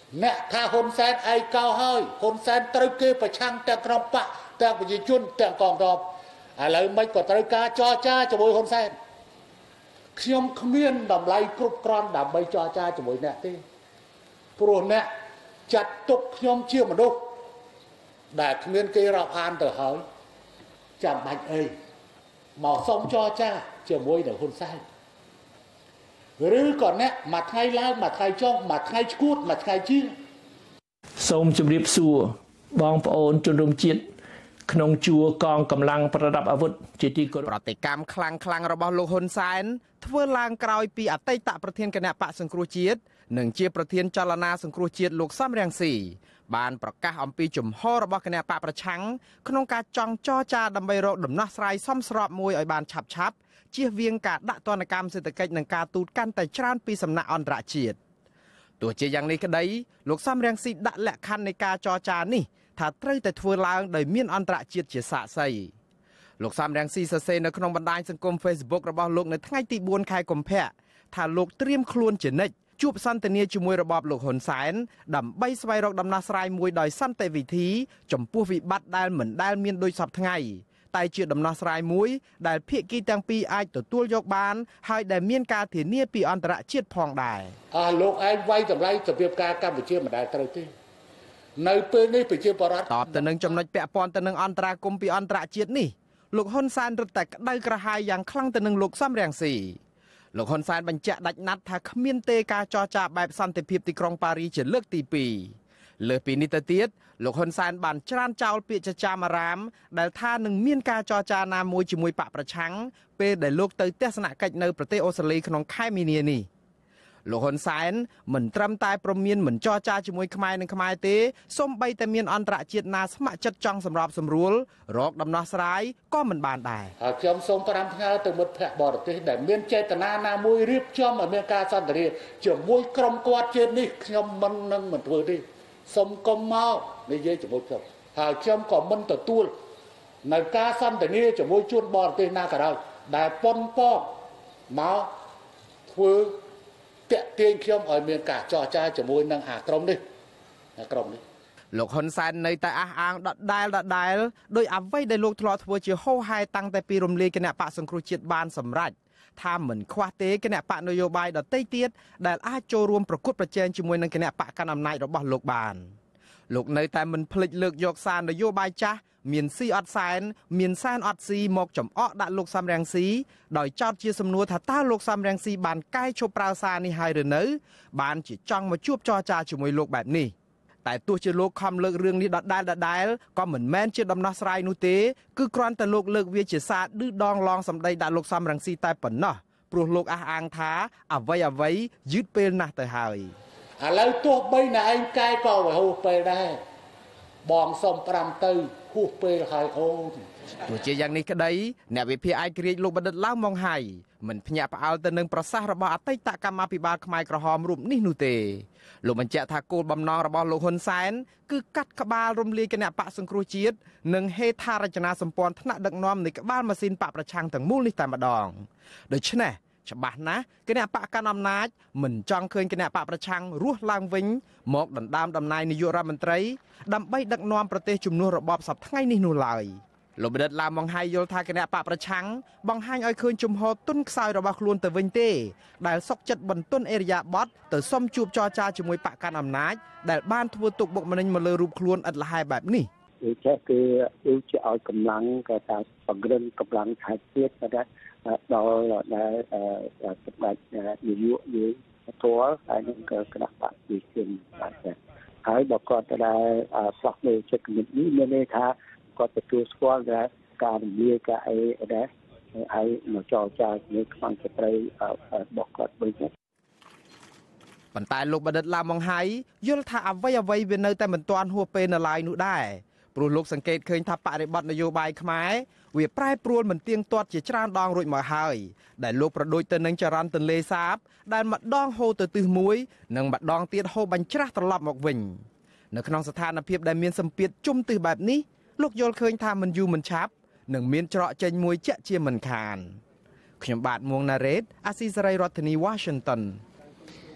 អ្នកថាហ៊ុនសែនឯកោហើយហ៊ុនសែនត្រូវគេប្រឆាំងទាំងក្រុមបកទាំងប្រជាជនទាំងកងទ័ពឥឡូវមិនក៏ត្រូវការចរចាជាមួយហ៊ុនសែនខ្ញុំគ្មានតម្លៃគ្រប់គ្រាន់ដើម្បីចរចាជាមួយអ្នកទេព្រោះអ្នកចាត់ទុកខ្ញុំជាមនុស្សដែលគ្មានគេរាប់អានទៅហើយចាំបាច់អីមកសុំចរចាជាមួយនឹងហ៊ុនសែនឬក៏អ្នកមួយថ្ងៃឡើងមួយថ្ងៃចុះមួយថ្ងៃឈួតមួយថ្ងៃជាងសូមជម្រាបសួរបងប្អូនជនរួមជាតិក្នុងជួរកងកម្លាំងប្រដាប់អាវុធជាទីគោរពប្រតិកម្មខ្លាំងរបស់លោកហ៊ុនសែនធ្វើឡើងក្រោយពីអតីតប្រធានគណៈបកសង្គ្រោះជាតិនិងជាប្រធានចលនាសង្គ្រោះជាតិលោកសំរងស៊ីបានប្រកាសអំពីជំហររបស់គណៈបកប្រឆាំងក្នុងការចង់ចរចាដើម្បីរកដំណោះស្រាយសមស្របមួយឲ្យបានឆាប់ជៀសវាងការដាក់ទណ្ឌកម្មសេដ្ឋកិច្ចនិងការទូតកាន់តែច្រើនពីសំណាក់អន្តរជាតិទោះជាយ៉ាងនេះក្តីលោកសំរងស៊ីដាក់លក្ខខណ្ឌនៃការចរចានេះថាត្រូវតែធ្វើឡើងដោយមានអន្តរជាតិជាសាក្សីលោកសំរងស៊ីសរសេរនៅក្នុងបណ្ដាញសង្គម Facebook របស់លោកនៅថ្ងៃទី4ខែកុម្ភៈថាលោកត្រៀមខ្លួនជានិច្ចជួបសន្ទនាជាមួយរបបលោកហ៊ុនសែនដើម្បីស្វែងរកដំណោះស្រាយមួយដោយសន្តិវិធីចំពោះវិបត្តិដែលមិនដែលមានដូចសពថ្ងៃតែជាដំណោះស្រាយមួយដែលភាគីទាំងពីរអាចទទួលយកបានហើយដែលមានការធានាពីអន្តរជាតិផងដែរលោកឯងវាយតម្លៃរបៀបការកម្ពុជាមិនដែលត្រូវទេនៅពេលនេះប្រជាពលរដ្ឋតបទៅនឹងចំណុចពាក់ព័ន្ធទៅនឹងអន្តរាគមន៍ពីអន្តរជាតិនេះលោកហ៊ុនសែនរឹតតែក្តៅក្រហាយយ៉ាងខ្លាំងទៅនឹងលោកសំរងស៊ីលោកហ៊ុនសែនបញ្ជាក់ដាច់ណាត់ថាគ្មានទេការចរចាបែបសន្តិភាពទីក្រុងប៉ារីជាលើកទី2លើសពីនេះទៅទៀតលោកហ៊ុនសែនបានច្រានចោលពាក្យចចាមអារាមដែលថានឹងមានការចរចាណាមួយជាមួយបកប្រឆាំងពេលដែលលោកទៅទស្សនកិច្ចនៅប្រទេសអូស្ត្រាលីក្នុងខែមីនានេះលោកហ៊ុនសែនមិនត្រឹមតែព្រមានមិនចរចាជាមួយខ្មែរនិងខ្មែរទេសូម្បីតែមានអន្តរជាតិណាស្ម័គ្រចិត្តចង់សម្របសម្រួលរកដំណោះស្រាយក៏មិនបានដែរហើយខ្ញុំសូម5ថ្ងៃទៅមិត្តភ័ក្តិបរទេសដែលមានចេតនាណាមួយរៀបចំឲ្យមានការសន្ទនាជាមួយក្រុមគាត់ជាតិនេះខ្ញុំមិនធ្វើទេសូមកុំមកនិយាយជាមួយខ្ញុំហើយខ្ញុំក៏មិនទទួលនៅការសន្ទនាជាមួយជនបរទេសណាក៏ដោយដែលប៉ុនប៉ងមកធ្វើតាក់ទាញខ្ញុំឲ្យមានការចរចាជាមួយនឹងក្រុមនេះលោកហ៊ុនសែននៅតែអះអាងដដែលដោយអ្វីដែលលោកធ្លាប់ធ្វើជាហូរហែតាំងតែពីរំលាយគណៈបកសង្គ្រោះជាតិបានសម្រេចថាមិនខ្វះទេគណៈបកនយោបាយដទៃទៀតដែលអាចចូលរួមប្រកួតប្រជែងជាមួយនឹងគណៈបកកណ្ដាលអំណាចរបស់លោកបានលោកនៅតែមិនភ្លេចលើកយកសារនយោបាយចាស់មានស៊ីអត់សែនមានសែនអត់ស៊ីមកចំអកដាក់លោកសំរងស៊ីដោយចោទជាសំណួរថាតើលោកសំរងស៊ីបានកែឈប់ប្រើសារនេះហើយឬនៅបានជាចង់មកជួបចរចាជាមួយលោកបែបនេះតែទោះជាលោកខំលើករឿងនេះដដែលក៏មិនមែនជាដំណោះស្រាយនោះទេគឺគ្រាន់តែលោកលើកវាជាសារឌឺដងឡងសម្ដីដាក់លោកសំរងស៊ីតែប៉ុណ្ណោះព្រោះលោកអះអាងថាអ្វីយឺតពេលណាស់ទៅហើយឥឡូវទោះបីណែឯងកែក៏ហួសពេលដែរបងសុំ5ទៅហួសពេលហើយអូនទោះជាយ៉ាងនេះក្តីអ្នកវិភាគឯករាជ្យលោកបណ្ឌិតឡាវម៉ុងហៃមិនភ្ញាក់ផ្អើលទៅនឹងប្រសាសន៍របស់អតីតកម្មាភិបាលខ្មែរក្រហមរូបនេះនោះទេលោកបញ្ជាក់ថាគោលបំណងរបស់លោកហ៊ុនសែនគឺកាត់ក្បាលរំលាយគណៈបកសង្គ្រោះជាតិនិងហេដ្ឋារចនាសម្ព័ន្ធថ្នាក់ដឹកនាំនៃក្បាលម៉ាស៊ីនបកប្រឆាំងទាំងមូលនេះតែម្ដងដូច្នេះច្បាស់ណាស់គណៈបកកណ្ដាលអំណាចមិនចង់ឃើញគណៈបកប្រឆាំងរស់ឡើងវិញមកដណ្ដើមតំណែងនាយករដ្ឋមន្ត្រីដើម្បីដឹកនាំប្រទេសជំនួសរបបសពថ្ងៃនេះនោះឡើយលោកបណ្ឌិតឡាវម៉ុងហៃយល់ថាគណៈបកប្រឆាំងបង្ហាញឲ្យឃើញជំហរទុនខ្សោយរបស់ខ្លួនទៅវិញទេដែលសុកចិត្តបន្ទន់អេរយាប័តទៅសុំជួបចរចាជាមួយបកកណ្ដាលអំណាចដែលបានធ្វើទុកបុកម្នេញមកលើរូបខ្លួនឥតលះបែបនេះវាចេះគឺជាឲ្យកម្លាំងក៏ថាបង្កើនកម្លាំងថែទៀតក៏ដល់ដែលសម្ដេចនាយកយើងទទួលហើយនឹងក៏គណៈបកប្រជាជនបាទហើយបើគាត់ទៅដែលផ្លាស់ប្ដូរចិត្តគំនិតនេះមានន័យថាគាត់ទទួលស្គាល់ថាការរំលាយការអីដែរហើយមកចរចាជាមួយខ្មាំងស្ត្រីរបស់គាត់វិញប៉ុន្តែលោកបណ្ឌិតឡាវម៉ុងហៃយល់ថាអ្វីវានៅតែមិនទាន់ហួសពេលនៅឡើយនោះដែរព្រោះលោកសង្កេតឃើញថាបរិបទនយោបាយខ្មែរវាប្រែប្រួលមិនទៀងទាត់ជាច្រើនដងរួចមកហើយដែលលោកប្រដូចទៅនឹងចរន្តទន្លេសាបដែលម្ដងហូរទៅទិសមួយនិងម្ដងទៀតហូរបញ្ច្រាស់ត្រឡប់មកវិញនៅក្នុងស្ថានភាពដែលមានសម្ពាធជុំទិសបែបនេះលោកយល់ឃើញថាមិនយូរមិនឆាប់នឹងមានច្រកចេញមួយជាក់ជាមិនខានខ្ញុំបាទមួងណារ៉េតអាស៊ីសេរីរដ្ឋធានី Washington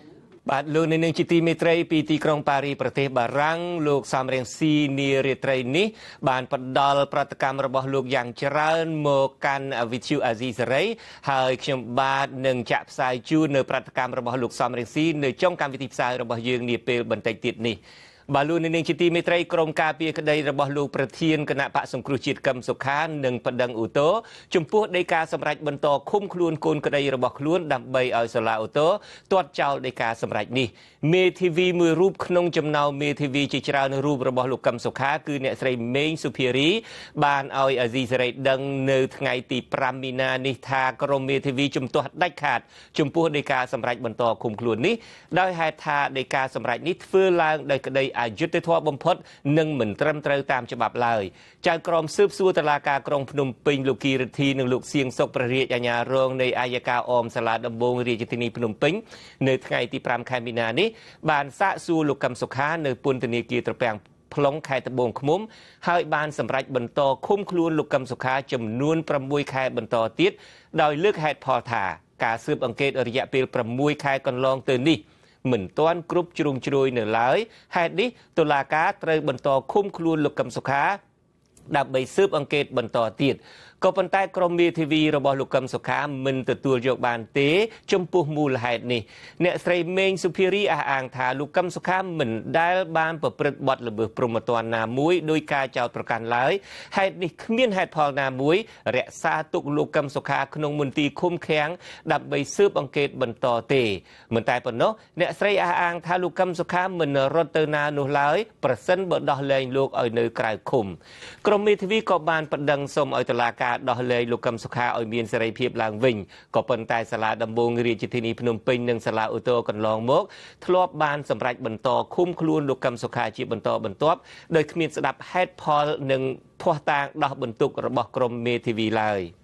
បាទលោកនៅនឹងជាទីមេត្រីពីទីក្រុងប៉ារីប្រទេសបារាំងលោកសំរងស៊ីនារាត្រីនេះបានផ្ដល់ប្រតិកម្មរបស់លោកយ៉ាងច្រើនមកកាន់វិទ្យុអាស៊ីសេរីហើយខ្ញុំបាទនឹងចាក់ផ្សាយជូននៅប្រតិកម្មរបស់លោកសំរងស៊ីនៅចុងកម្មវិធីផ្សាយរបស់យើងនាពេលបន្តិចទៀតនេះបាទលោកនាងជាទីមេត្រីក្រុមការពារក្តីរបស់លោកប្រធានគណៈបកសង្គ្រោះជាតិកឹមសុខានិងបណ្ដឹងឧទ្ធរចំពោះដីកាសម្រេចបន្តឃុំខ្លួនកូនក្តីរបស់ខ្លួនដើម្បីឲ្យសាលាឧទ្ធរទាត់ចោលដីកាសម្រេចនេះមេធាវីមួយរូបក្នុងចំណោមមេធាវីជាច្រើនរូបរបស់លោកកឹមសុខាគឺអ្នកស្រីមេងសុភារីបានឲ្យអាស៊ីសេរីដឹងនៅថ្ងៃទី5មីនានេះថាក្រុមមេធាវីជំទាស់ដាច់ខាតចំពោះដីកាសម្រេចបន្តឃុំខ្លួននេះដោយហេតុថាដីកាសម្រេចនេះធ្វើឡើងដោយក្តីអយុត្តិធម៌បំផុតនិងមិនត្រឹមត្រូវតាមច្បាប់ឡើយចៅក្រមស៊ើបសួរតុលាការក្រុងភ្នំពេញលោកគីរិទ្ធីនិងលោកសៀងសុកព្រះរាជអាជ្ញារងនៃអាយកាអមសាលាដំបងរាជធានីភ្នំពេញនៅថ្ងៃទី5ខែមីនានេះបានសាកសួរលោកកឹមសុខានៅពន្ធនាគារត្រពាំងplong ខេត្តត្បូងឃ្មុំហើយបានសម្រេចបន្តឃុំខ្លួនលោកកឹមសុខាចំនួន6ខែបន្តទៀតដោយលើកហេតុផលថាការស៊ើបអង្កេតរយៈពេល6ខែកន្លងទៅនេះមិនទាន់គ្រប់ជ្រុងជ្រោយនៅឡើយហេតុនេះតុលាការត្រូវបន្តឃុំខ្លួនលោកកឹមសុខាដើម្បីស៊ើបអង្កេតបន្តទៀតក៏ប៉ុន្តែក្រុមមេធាវីរបស់លោកកឹមសុខាមិនទទួលយកបានទេចំពោះមូលហេតុនេះអ្នកស្រីមេងសុភារីអះអាងថាលោកកឹមសុខាមិនដែលបានប្រព្រឹត្តបទល្មើសព្រហ្មទណ្ឌណាមួយដោយការចោទប្រកាន់ឡើយហេតុនេះគ្មានហេតុផលណាមួយរក្សាទុកលោកកឹមសុខាក្នុងមន្ទីរឃុំឃាំងដើម្បីស៊ើបអង្កេតបន្តទេមិនតែប៉ុណ្ណោះអ្នកស្រីអះអាងថាលោកកឹមសុខាមិនរត់ទៅណានោះឡើយប្រសិនបើដោះលែងលោកឲ្យនៅក្រៅឃុំក្រុមមេធាវីក៏បានប្តឹងសុំឲ្យតុលាការដោះលែងលោកកឹមសុខាឲ្យមានសេរីភាពឡើងវិញក៏ប៉ុន្តែសាលាដំបងរាជធានីភ្នំពេញនិងសាលាឧទ្ធរកន្លងមកធ្លាប់បានសម្រេចបន្តឃុំខ្លួនលោកកឹមសុខាជាបន្តបន្ទាប់ដោយគ្មានស្ដាប់ហេតុផលនិងភ័ស្តុតាងដោះបន្ទុករបស់ក្រុមមេធាវីឡើយ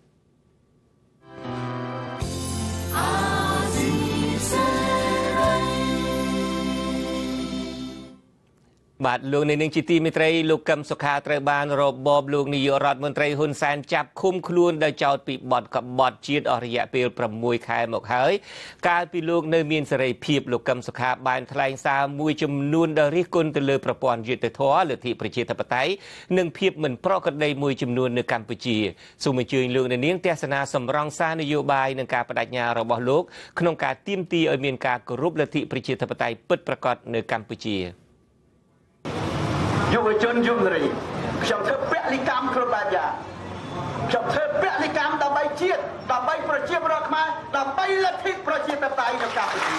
បាទលោកនៅនឹងជាទីមេត្រីលោកកឹមសុខាត្រូវបានរបបលោកនាយករដ្ឋមន្ត្រីហ៊ុនសែនចាប់ឃុំខ្លួនដោយចោទពីបទក្បត់ជាតិអស់រយៈពេល6ខែមកហើយកាលពីលោកនៅមានសេរីភាពលោកកឹមសុខាបានថ្លែងសារមួយចំនួនដែលរិះគន់ទៅលើប្រព័ន្ធយុត្តិធម៌លទ្ធិប្រជាធិបតេយ្យនិងភាពមិនប្រក្រតីមួយចំនួននៅកម្ពុជាសូមអញ្ជើញលោកនាងទស្សនាសម្រងសារនយោបាយនិងការបដិញ្ញារបស់លោកក្នុងការទាមទារឲ្យមានការគោរពលទ្ធិប្រជាធិបតេយ្យពិតប្រាកដនៅកម្ពុជាយុវជនយុវនារីខ្ញុំធ្វើពលិកម្មគ្រប់បែបយ៉ាងខ្ញុំធ្វើពលិកម្មដើម្បីជាតិដើម្បីប្រជាពលរដ្ឋខ្មែរដើម្បីលទ្ធិប្រជាធិបតេយ្យនៅកម្ពុជា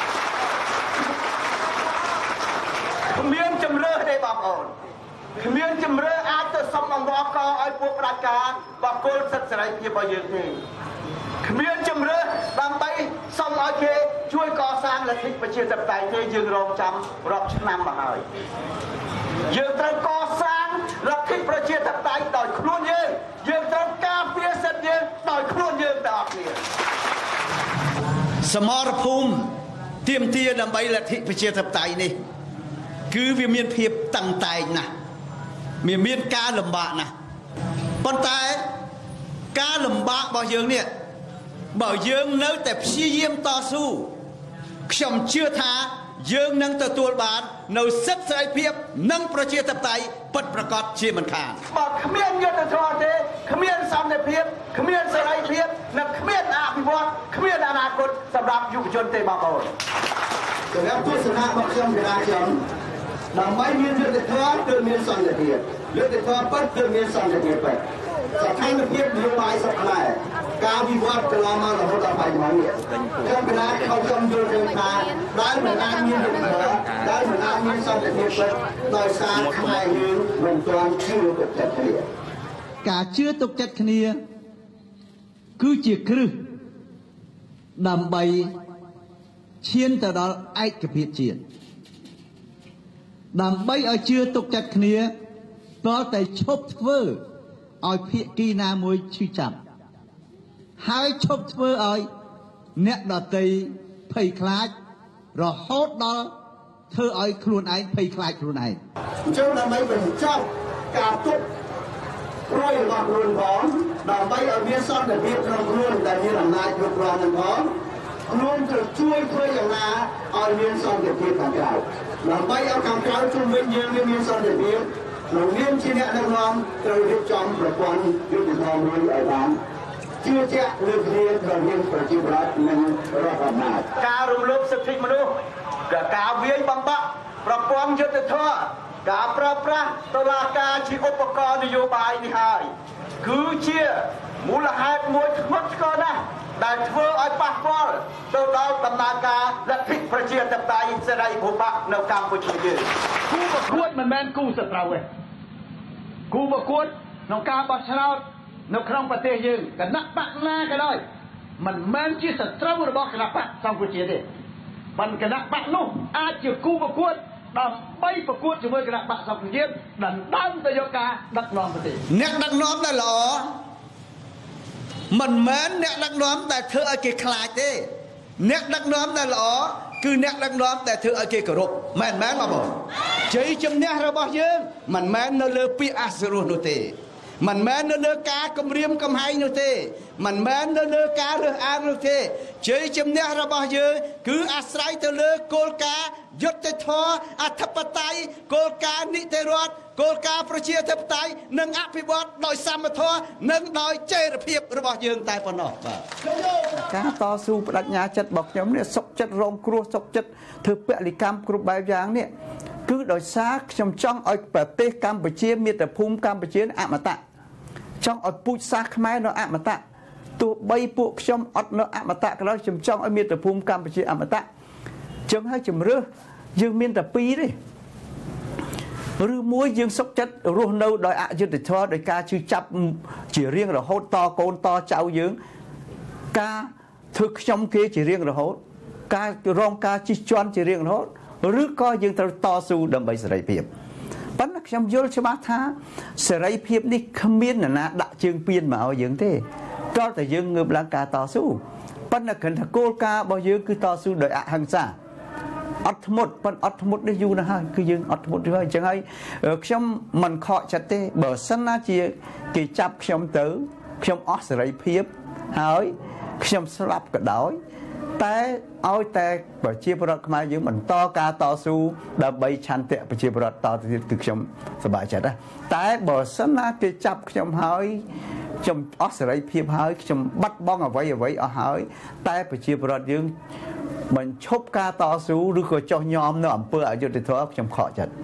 គ្មានជំរឿសទេបងប្អូនគ្មានជំរឿសអាចទៅសុំអង្វរកឲ្យពួកផ្ដាច់ការបកគលសិទ្ធិសេរីភាពរបស់យើងទេគ្មានជំរឿសដើម្បីសុំឲ្យគេជួយកសាងលទ្ធិប្រជាធិបតេយ្យទេយើងរងចាំរាប់ឆ្នាំមកហើយយើងត្រូវកសាងលទ្ធិប្រជាធិបតេយ្យដោយខ្លួនយើងត្រូវការពារសិទ្ធិយើងដោយខ្លួនយើងទាំងអស់គ្នាសមរភូមិទាមទារដើម្បីលទ្ធិប្រជាធិបតេយ្យនេះគឺវាមានភាពតឹងតែងណាស់មានការលំបាកណាស់ប៉ុន្តែការលំបាករបស់យើងនេះបើយើងនៅតែព្យាយាមតស៊ូខ្ញុំជឿថាយើងនឹងទទួលបាននៅសិទ្ធិសេរីភាពនិងប្រជាធិបតេយ្យពិតប្រាកដជាមិនខានបើគ្មានយុត្តិធម៌ទេគ្មានសន្តិភាពគ្មានសេរីភាពនិងគ្មានអភិវឌ្ឍគ្មានអនាគតសម្រាប់យុវជនទេបងប្អូនសម្រាប់ទស្សនៈរបស់ខ្ញុំគឺថាខ្ញុំដើម្បីមានយុត្តិធម៌គឺមានសន្តិភាពយុត្តិធម៌ពិតគឺមានសន្តិភាពពិតស្ថានភាពនយោបាយសកលការវិវត្តកន្លងមករហូតដល់បច្ចុប្បន្ននេះខ្ញុំគណៈខ្ញុំយល់ឃើញថាដែលមិនអាចមានយុត្តិធម៌ដែលមិនអាចមានសន្តិភាពពិតដោយសារខ្មែរយើងមិនទាន់ជឿទុកចិត្តគ្នាការជឿទុកចិត្តគ្នាគឺជាគ្រឹះដើម្បីឈានទៅដល់ឯកភាពជាតិដើម្បីឲ្យជឿទុកចិត្តគ្នាតើតែឈប់ធ្វើឲ្យភាគីណាមួយឈឺចាប់ហើយឈប់ធ្វើឲ្យអ្នកដទៃភ័យខ្លាចរហូតដល់ធ្វើឲ្យខ្លួនឯងភ័យខ្លាចខ្លួនឯងអញ្ចឹងដើម្បីបញ្ចប់ការទុកព្រួយរបស់ខ្លួនផងដើម្បីឲ្យមានសន្តិភាពក្នុងខ្លួនដែលមានអំណាចគ្រប់គ្រាន់នឹងផងរួមទៅជួយធ្វើយ៉ាងណាឲ្យមានសន្តិភាពខាងក្រៅដើម្បីឲ្យខាងក្រៅជុំវិញយើងមានសន្តិភាពលោកមានជាអ្នកដឹកនាំត្រូវរៀបចំប្រព័ន្ធយុត្តិធម៌មួយឲ្យបានជឿជាក់លើគ្នារវាងប្រជាពលរដ្ឋនិងរដ្ឋាភិបាលការរំលោភសិទ្ធិមនុស្សការវាយបំបាក់ប្រព័ន្ធយុត្តិធម៌ការប្រើប្រាស់តុលាការជាឧបករណ៍នយោបាយនេះហើយគឺជាមូលហេតុមួយធ្ងន់ធ្ងរណាស់ដែលធ្វើឲ្យប៉ះពាល់ទៅដល់ដំណើរការលទ្ធិប្រជាធិបតេយ្យសេរីភូមិភាគនៅកម្ពុជាយើងគូប្រកួតមិនមែនគូសត្រូវទេគូប្រកួតក្នុងការបោះឆ្នោតនៅក្នុងប្រទេសយើងគណៈបកណាក៏ដោយមិនមែនជាសត្រូវរបស់គណៈបកសង្គ្រោះជាតិទេបានគណៈបកនោះអាចជាគូប្រកួតដើម្បីប្រកួតជាមួយគណៈបកសង្គ្រោះជាតិដណ្ដើមទៅយកការដឹកនាំប្រទេសអ្នកដឹកនាំដែលល្អមិនមែនអ្នកដឹកនាំដែលធ្វើឲ្យគេខ្លាចទេអ្នកដឹកនាំដែលល្អគឺអ្នកដឹកនាំដែលធ្វើឲ្យគេគោរពមែនបងប្អូនជ័យជំនះរបស់យើងមិនមែននៅលើពាក្យអសុរោះនោះទេមិនមែននៅលើការគំរាមកំហែងនោះទេមិនមែននៅលើការរើសអើងនោះទេជ័យជំនះរបស់យើងគឺអាស្រ័យទៅលើគោលការណ៍យុត្តិធម៌អធិបតេយ្យគោលការណ៍នីតិរដ្ឋគោលការណ៍ប្រជាធិបតេយ្យនិងអភិវឌ្ឍដោយសមធម៌និងដោយចីរភាពរបស់យើងតែប៉ុណ្ណោះបាទការតស៊ូបដិញ្ញាចិត្តរបស់ខ្ញុំនេះសុខចិត្តរងគ្រោះសុខចិត្តធ្វើពលកម្មគ្រប់បែបយ៉ាងនេះគឺដោយសារខ្ញុំចង់ឲ្យប្រទេសកម្ពុជាមាតុភូមិកម្ពុជាអមតៈចង់ឲ្យពូជសាសន៍ខ្មែរនៅអមតៈទោះបីពួកខ្ញុំអត់នៅអមតៈក៏ដោយខ្ញុំចង់ឲ្យមាតុភូមិកម្ពុជាអមតៈចឹងហើយជំរឿសយើងមានតែពីរទេឬមួយយើងសុខចិត្តរស់នៅដោយអយុត្តិធម៌ដោយការជឿចាប់ជារៀងរហូតតកូនតចៅយើងការធ្វើខ្ញុំគេជារៀងរហូតការរងការជិះជាន់ជារៀងរហូតឬក៏យើងត្រូវតស៊ូដើម្បីសេរីភាពប៉ុន្តែខ្ញុំយល់ច្បាស់ថាសេរីភាពនេះគ្មាននរណាដាក់ជើងពៀនមកឲ្យយើងទេតើតែយើងងើបឡើងការតស៊ូប៉ុន្តែគ្រាន់តែគោលការណ៍របស់យើងគឺតស៊ូដោយអហិង្សាអត់ធ្មត់ប៉ុន្តែអត់ធ្មត់នេះយូរណាស់ហើយគឺយើងអត់ធ្មត់យូរហើយអញ្ចឹងហើយខ្ញុំមិនខកចិត្តទេបើសិនណាជាគេចាប់ខ្ញុំទៅខ្ញុំអស់សេរីភាពហើយខ្ញុំស្លាប់ក៏ដោយតែឲ្យតែប្រជាពលរដ្ឋខ្មែរយើងបន្តការតស៊ូដើម្បីឆន្ទៈប្រជាពលរដ្ឋតទៅទៀតគឺខ្ញុំសប្បាយចិត្តណាតែបើសិនណាគេចាប់ខ្ញុំហើយខ្ញុំអស់សេរីភាពហើយខ្ញុំបាត់បង់អ្វីអស់ហើយតែប្រជាពលរដ្ឋយើងបញ្ឈប់ការតស៊ូឬក៏ចោះញោមនៅអំពើអយុត្តិធម៌ខ្ញុំខកចិត្ត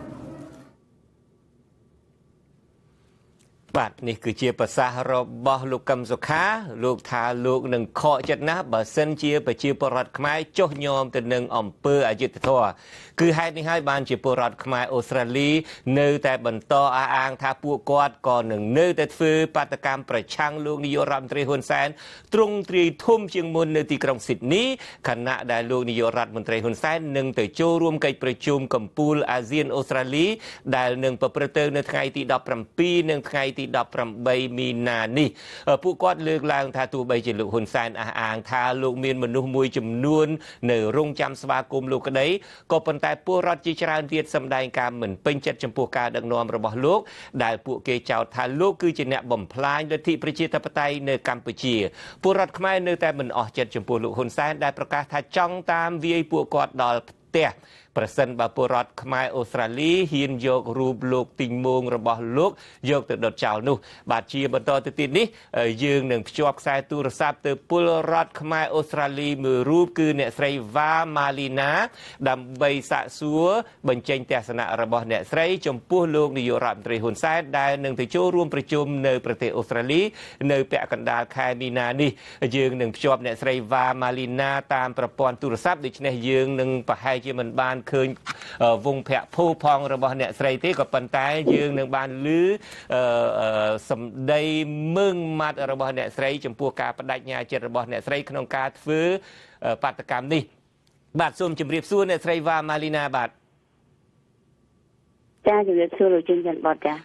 បាទនេះគឺជាប្រសាសន៍របស់លោកកឹមសុខាលោកថាលោកនឹងខកចិត្តណាស់បើសិនជាប្រជាពលរដ្ឋខ្មែរចុះញោមទៅនឹងអំពើអយុត្តិធម៌គឺហេតុនេះហើយបានជាពលរដ្ឋខ្មែរអូស្ត្រាលីនៅតែបន្តអះអាងថាពួកគាត់ក៏នឹងនៅតែធ្វើបាតកម្មប្រឆាំងលោកនាយករដ្ឋមន្ត្រីហ៊ុនសែនទ្រង់ទ្រាយធំជាងមុននៅទីក្រុងស៊ីដនីខណៈដែលលោកនាយករដ្ឋមន្ត្រីហ៊ុនសែននឹងទៅចូលរួមកិច្ចប្រជុំកំពូលអាស៊ានអូស្ត្រាលីដែលនឹងប្រព្រឹត្តទៅនៅថ្ងៃទី17និងថ្ងៃទី18មីនានេះពួកគាត់លើកឡើងថាទោះបីជាលោកហ៊ុនសែនអះអាងថាលោកមានមនុស្សមួយចំនួននៅរងចាំស្វាគមន៍លោកក្តីក៏ប៉ុន្តែពលរដ្ឋជាច្រើនទៀតសម្ដែងការមិនពេញចិត្តចំពោះការដឹកនាំរបស់លោកដែលពួកគេចោទថាលោកគឺជាអ្នកបំផ្លាញលទ្ធិប្រជាធិបតេយ្យនៅកម្ពុជាពលរដ្ឋខ្មែរនៅតែមិនអស់ចិត្តចំពោះលោកហ៊ុនសែនដែលប្រកាសថាចង់តាមវាយពួកគាត់ដល់ផ្ទះប្រសិនបើពលរដ្ឋខ្មែរអូស្ត្រាលីហ៊ានយករូបលោកទីងមងរបស់លោកយកទៅដុតចោលនោះបាទជាបន្តទៅទៀតនេះយើងនឹងភ្ជាប់ខ្សែទូរស័ព្ទទៅពលរដ្ឋខ្មែរអូស្ត្រាលីមួយរូបគឺអ្នកស្រីវ៉ាម៉ាលីណាដើម្បីសាកសួរបញ្ចេញទស្សនៈរបស់អ្នកស្រីចំពោះលោកនាយករដ្ឋមន្ត្រីហ៊ុនសែនដែលនឹងទៅចូលរួមប្រជុំនៅប្រទេសអូស្ត្រាលីនៅពាក់កណ្ដាលខែមីនានេះយើងនឹងភ្ជាប់អ្នកស្រីវ៉ាម៉ាលីណាតាមប្រព័ន្ធទូរស័ព្ទដូច្នេះយើងនឹងប្រហែលជាមិនបានឃើញវងភ័ក្រភូផងរបស់អ្នកស្រីទេក៏ប៉ុន្តែយើងនឹងបានឮសម្ដីមើងម៉ាត់របស់អ្នកស្រីចំពោះការបដិញ្ញាចិត្តរបស់អ្នកស្រីក្នុងការធ្វើបាតកម្មនេះបាទសូមជម្រាបសួរអ្នកស្រីវ៉ាម៉ាលីណាបាទចាជម្រាបសួរលោកជុនច័ន្ទបតចា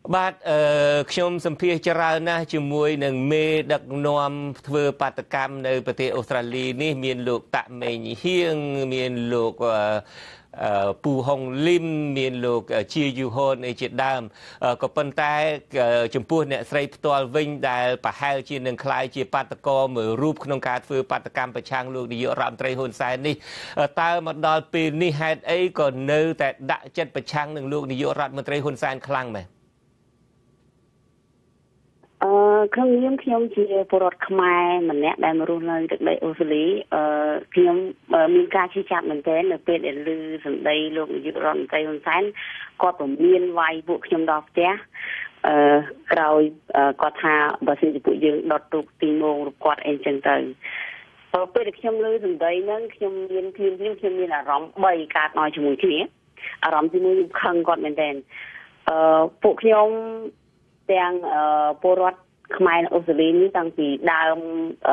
បាទខ្ញុំសម្ភាសច្រើនណាស់ជាមួយនឹងមេដឹកនាំធ្វើបាតកម្មនៅប្រទេសអូស្ត្រាលីនេះមានលោកតាក់មេងហៀងមានលោកពូហុងលឹមមានលោកជាយូហនអីជាដើមក៏ប៉ុន្តែចំពោះអ្នកស្រីផ្ទាល់វិញដែលប្រហែលជានឹងក្លាយជាបាតកោមួយរូបក្នុងការធ្វើបាតកម្មប្រឆាំងលោកនាយករដ្ឋមន្ត្រីហ៊ុនសែននេះតើមកដល់ពេលនេះហេតុអីក៏នៅតែដាក់ចិត្តប្រឆាំងនឹងលោកនាយករដ្ឋមន្ត្រីហ៊ុនសែនខ្លាំងមែនខ្ញុំជាពលរដ្ឋខ្មែរម្នាក់ដែលមករស់នៅទឹកដីអូស្ត្រាលីខ្ញុំមានការជឿចាប់មែនទែននៅពេលដែលឮសម្ដីលោកនាយករដ្ឋមន្ត្រីហ៊ុនសែនគាត់ពមៀនវាយពួកខ្ញុំដល់ផ្ទះក្រោយគាត់ថាបើសិនជាពួកយើងដុតរូបទីមងរូបគាត់អីចឹងទៅពេលដែលខ្ញុំឮសម្ដីហ្នឹងខ្ញុំមានអារម្មណ៍3កើតមកជាមួយគ្នាអារម្មណ៍ទី1ខ្ញុំខឹងគាត់មែនទែនពួកខ្ញុំទាំងពលរដ្ឋខ្មែរនៅអូស្ត្រាលីនេះតាំងពីដើម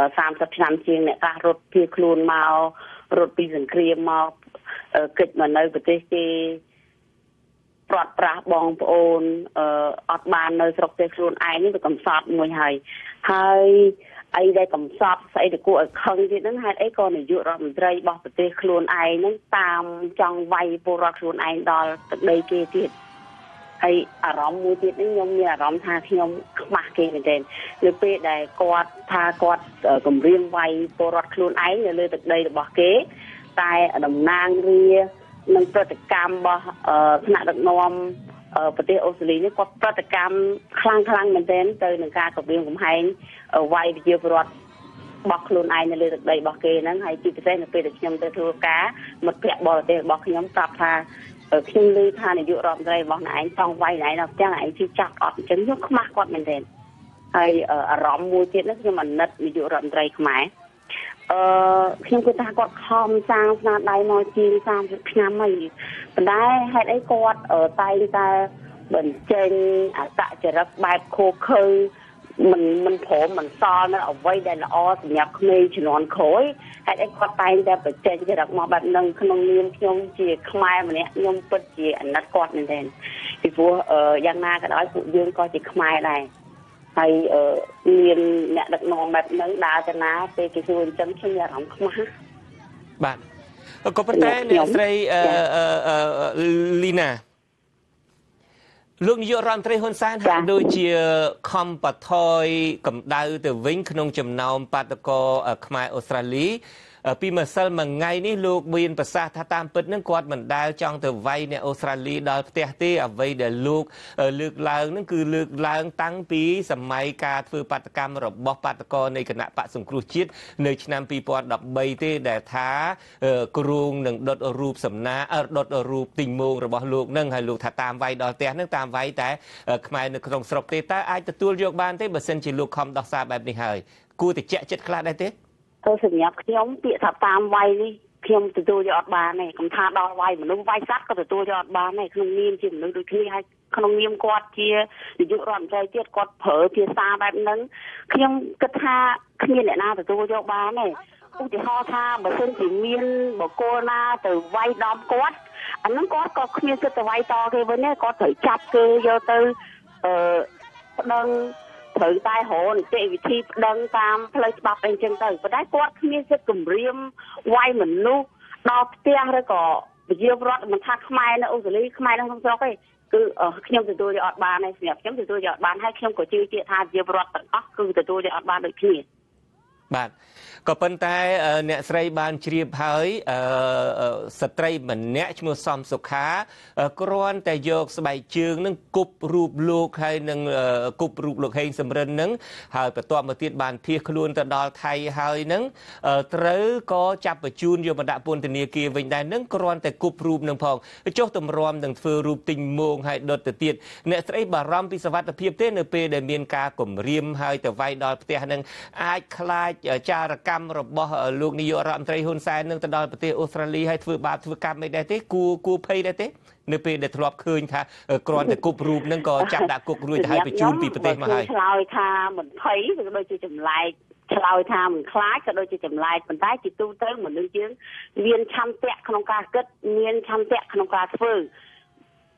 30ឆ្នាំជាងអ្នកខ្លះរត់ភៀសខ្លួនមករត់ពីសង្គ្រាមមកកិច្ចមកនៅប្រទេសគេប្រត់ប្រាស់បងប្អូនអត់បាននៅស្រុកទេខ្លួនឯងនេះវាកំសត់មួយហើយអីដែលកំសត់ស្អីទៅគួរឲ្យខឹងទៀតហ្នឹងហេតុអីក៏នាយករដ្ឋមន្ត្រីរបស់ប្រទេសខ្លួនឯងហ្នឹងតាមចង់វាយពលរដ្ឋខ្លួនឯងដល់ទឹកដីគេទៀតហើយអារម្មណ៍មួយទៀតនេះខ្ញុំមានអារម្មណ៍ថាខ្ញុំខ្មាស់គេមែនទែននៅពេលដែលគាត់ថាគាត់គម្រាមវាយពលរដ្ឋខ្លួនឯងនៅលើទឹកដីរបស់គេតែតំណាងរានិងប្រតិកម្មរបស់ថ្នាក់ដឹកនាំប្រទេសអូស្ត្រាលីនេះគាត់ប្រតិកម្មខ្លាំងមែនទែនទៅនឹងការគម្រាមកំហែងវាយប្រជាពលរដ្ឋរបស់ខ្លួនឯងនៅលើទឹកដីរបស់គេហ្នឹងហើយជាពិសេសនៅពេលដែលខ្ញុំទៅធ្វើការមិត្តភ័ក្តិបរទេសរបស់ខ្ញុំប្រាប់ថាខ្ញុំឮថានាយករដ្ឋមន្ត្រីរបស់ណែឯងចង់វាយណែឯងដល់ផ្ទះណែឯងជឿចាប់អត់អញ្ចឹងខ្ញុំខ្មាស់គាត់មែនទែនហើយអារម្មណ៍មួយទៀតហ្នឹងខ្ញុំអាណិតនាយករដ្ឋមន្ត្រីខ្មែរខ្ញុំគិតថាគាត់ខំសាងស្នាដៃមកជាង30ឆ្នាំហើយប៉ុន្តែហេតុអីគាត់តែងតែបញ្ចេញអត្តចរិតបែបខូខើមិនព្រមមិនសល់នៅអ្វីដែលល្អសម្រាប់ក្មេងជំនាន់ក្រោយហេតុអីគាត់តែងតែបញ្ចេញចរិតមកបែបហ្នឹងក្នុងនាមខ្ញុំជាខ្មែរម្នាក់ខ្ញុំពិតជាអាណិតគាត់មែនទែនពីព្រោះយ៉ាងណាក៏ដោយពួកយើងក៏ជាខ្មែរដែរហើយមានអ្នកដឹកនាំបែបហ្នឹងដើរទៅណាពេលគេសួរអញ្ចឹងខ្ញុំមានអារម្មណ៍ខ្មាស់បាទក៏ប៉ុន្តែអ្នកស្រីលីណាលោកនាយករដ្ឋមន្ត្រីហ៊ុនសែនហាក់ដូចជាខំបថយកម្ដៅទៅវិញក្នុងចំណោមបាតកោខ្មែរអូស្ត្រាលីពីម្សិលមួយថ្ងៃនេះលោកមានប្រសាសន៍ថាតាមពិតនឹងគាត់មិនដែលចង់ទៅវាយអ្នកអូស្ត្រាលីដល់ផ្ទះទេអ្វីដែលលោកលើកឡើងនឹងគឺលើកឡើងតាំងពីសម័យការធ្វើបាតកម្មរបស់បាតកោនៃគណៈបកសង្គ្រោះជាតិនៅឆ្នាំ2013ទេដែលថាគ្រងនឹងដុតរូបសំណាដុតរូបទីងមងរបស់លោកនឹងហើយលោកថាតាមវាយដល់ផ្ទះនឹងតាមវាយតែខ្មែរនៅក្នុងស្រុកទេតើអាចទទួលយកបានទេបើសិនជាលោកខំដោះសារបែបនេះហើយគួរតែជែកចិត្តខ្លះដែរទេសម្រាប់ខ្ញុំពាក្យថាតាមវាយនេះខ្ញុំទទួលយកអត់បានទេគំថាដល់វាយមនុស្សវាយសត្វក៏ទទួលយកអត់បានដែរក្នុងនាមជាមនុស្សដូចគ្នាហើយក្នុងនាមគាត់ជានាយករដ្ឋមន្ត្រីទៀតគាត់ប្រើភាសាបែបហ្នឹងខ្ញុំគិតថាគ្មានអ្នកណាទទួលយកបានទេឧទាហរណ៍ថាបើសិនជាមានបកគលណាទៅវាយដំគាត់អាហ្នឹងគាត់ក៏គ្មានសិទ្ធិទៅវាយតគេវិញទេគាត់ត្រូវចាប់គេយកទៅប្តឹងត្រូវតែរកនីតិវិធីប្តឹងតាមផ្លូវច្បាប់អីចឹងទៅប៉ុន្តែគាត់គ្មានសិទ្ធិគម្រាមវាយមនុស្សដល់ផ្ទះឬក៏ប្រជាពលរដ្ឋមិនថាខ្មែរនៅអូស្ត្រាលីខ្មែរនៅក្នុងស្រុកទេគឺខ្ញុំទទួលយកអត់បានទេសម្រាប់ខ្ញុំទទួលយកអត់បានហើយខ្ញុំក៏ជឿជាក់ថាប្រជាពលរដ្ឋទាំងអស់គឺទទួលយកអត់បានដូចគ្នាបាទក៏ប៉ុន្តែអ្នកស្រីបានជ្រាបហើយស្ត្រីម្នាក់ឈ្មោះសំសុខាគ្រាន់តែយកស្បែកជើងនឹងគប់រូបលោកហើយនឹងគប់រូបលោកហេងសំរិននឹងហើយបន្ទាប់មកទៀតបានភៀសខ្លួនទៅដល់ថៃហើយនឹងត្រូវក៏ចាប់បញ្ជូនយកមកដាក់ពន្ធនាគារវិញដែរនឹងគ្រាន់តែគប់រូបនឹងផងចុះទម្រាំនឹងធ្វើរូបទិញមងហើយដុតទៅទៀតអ្នកស្រីបារម្ភពីសុវត្ថិភាពទេនៅពេលដែលមានការគំរាមហើយទៅវាយដល់ផ្ទះនឹងអាចខ្លាចចារកម្មរបស់លោកនាយករដ្ឋមន្ត្រីហ៊ុនសែននឹងទៅដល់ប្រទេសអូស្ត្រាលីហើយធ្វើបាបធ្វើកម្មមិនដែរទេគួរភ័យដែរទេនៅពេលដែលធ្លាប់ឃើញថាគ្រាន់តែគប់រូបនឹងក៏ចាប់ដាក់គុករួចទៅហើយបញ្ជូនពីប្រទេសមកហើយឆ្លើយថាមិនភ័យក៏ដូចជាចម្លែកឆ្លើយថាមិនខ្លាចក៏ដូចជាចម្លែកប៉ុន្តែជាទូទៅមនុស្សយើងមានឆន្ទៈក្នុងការគិតមានឆន្ទៈក្នុងការធ្វើ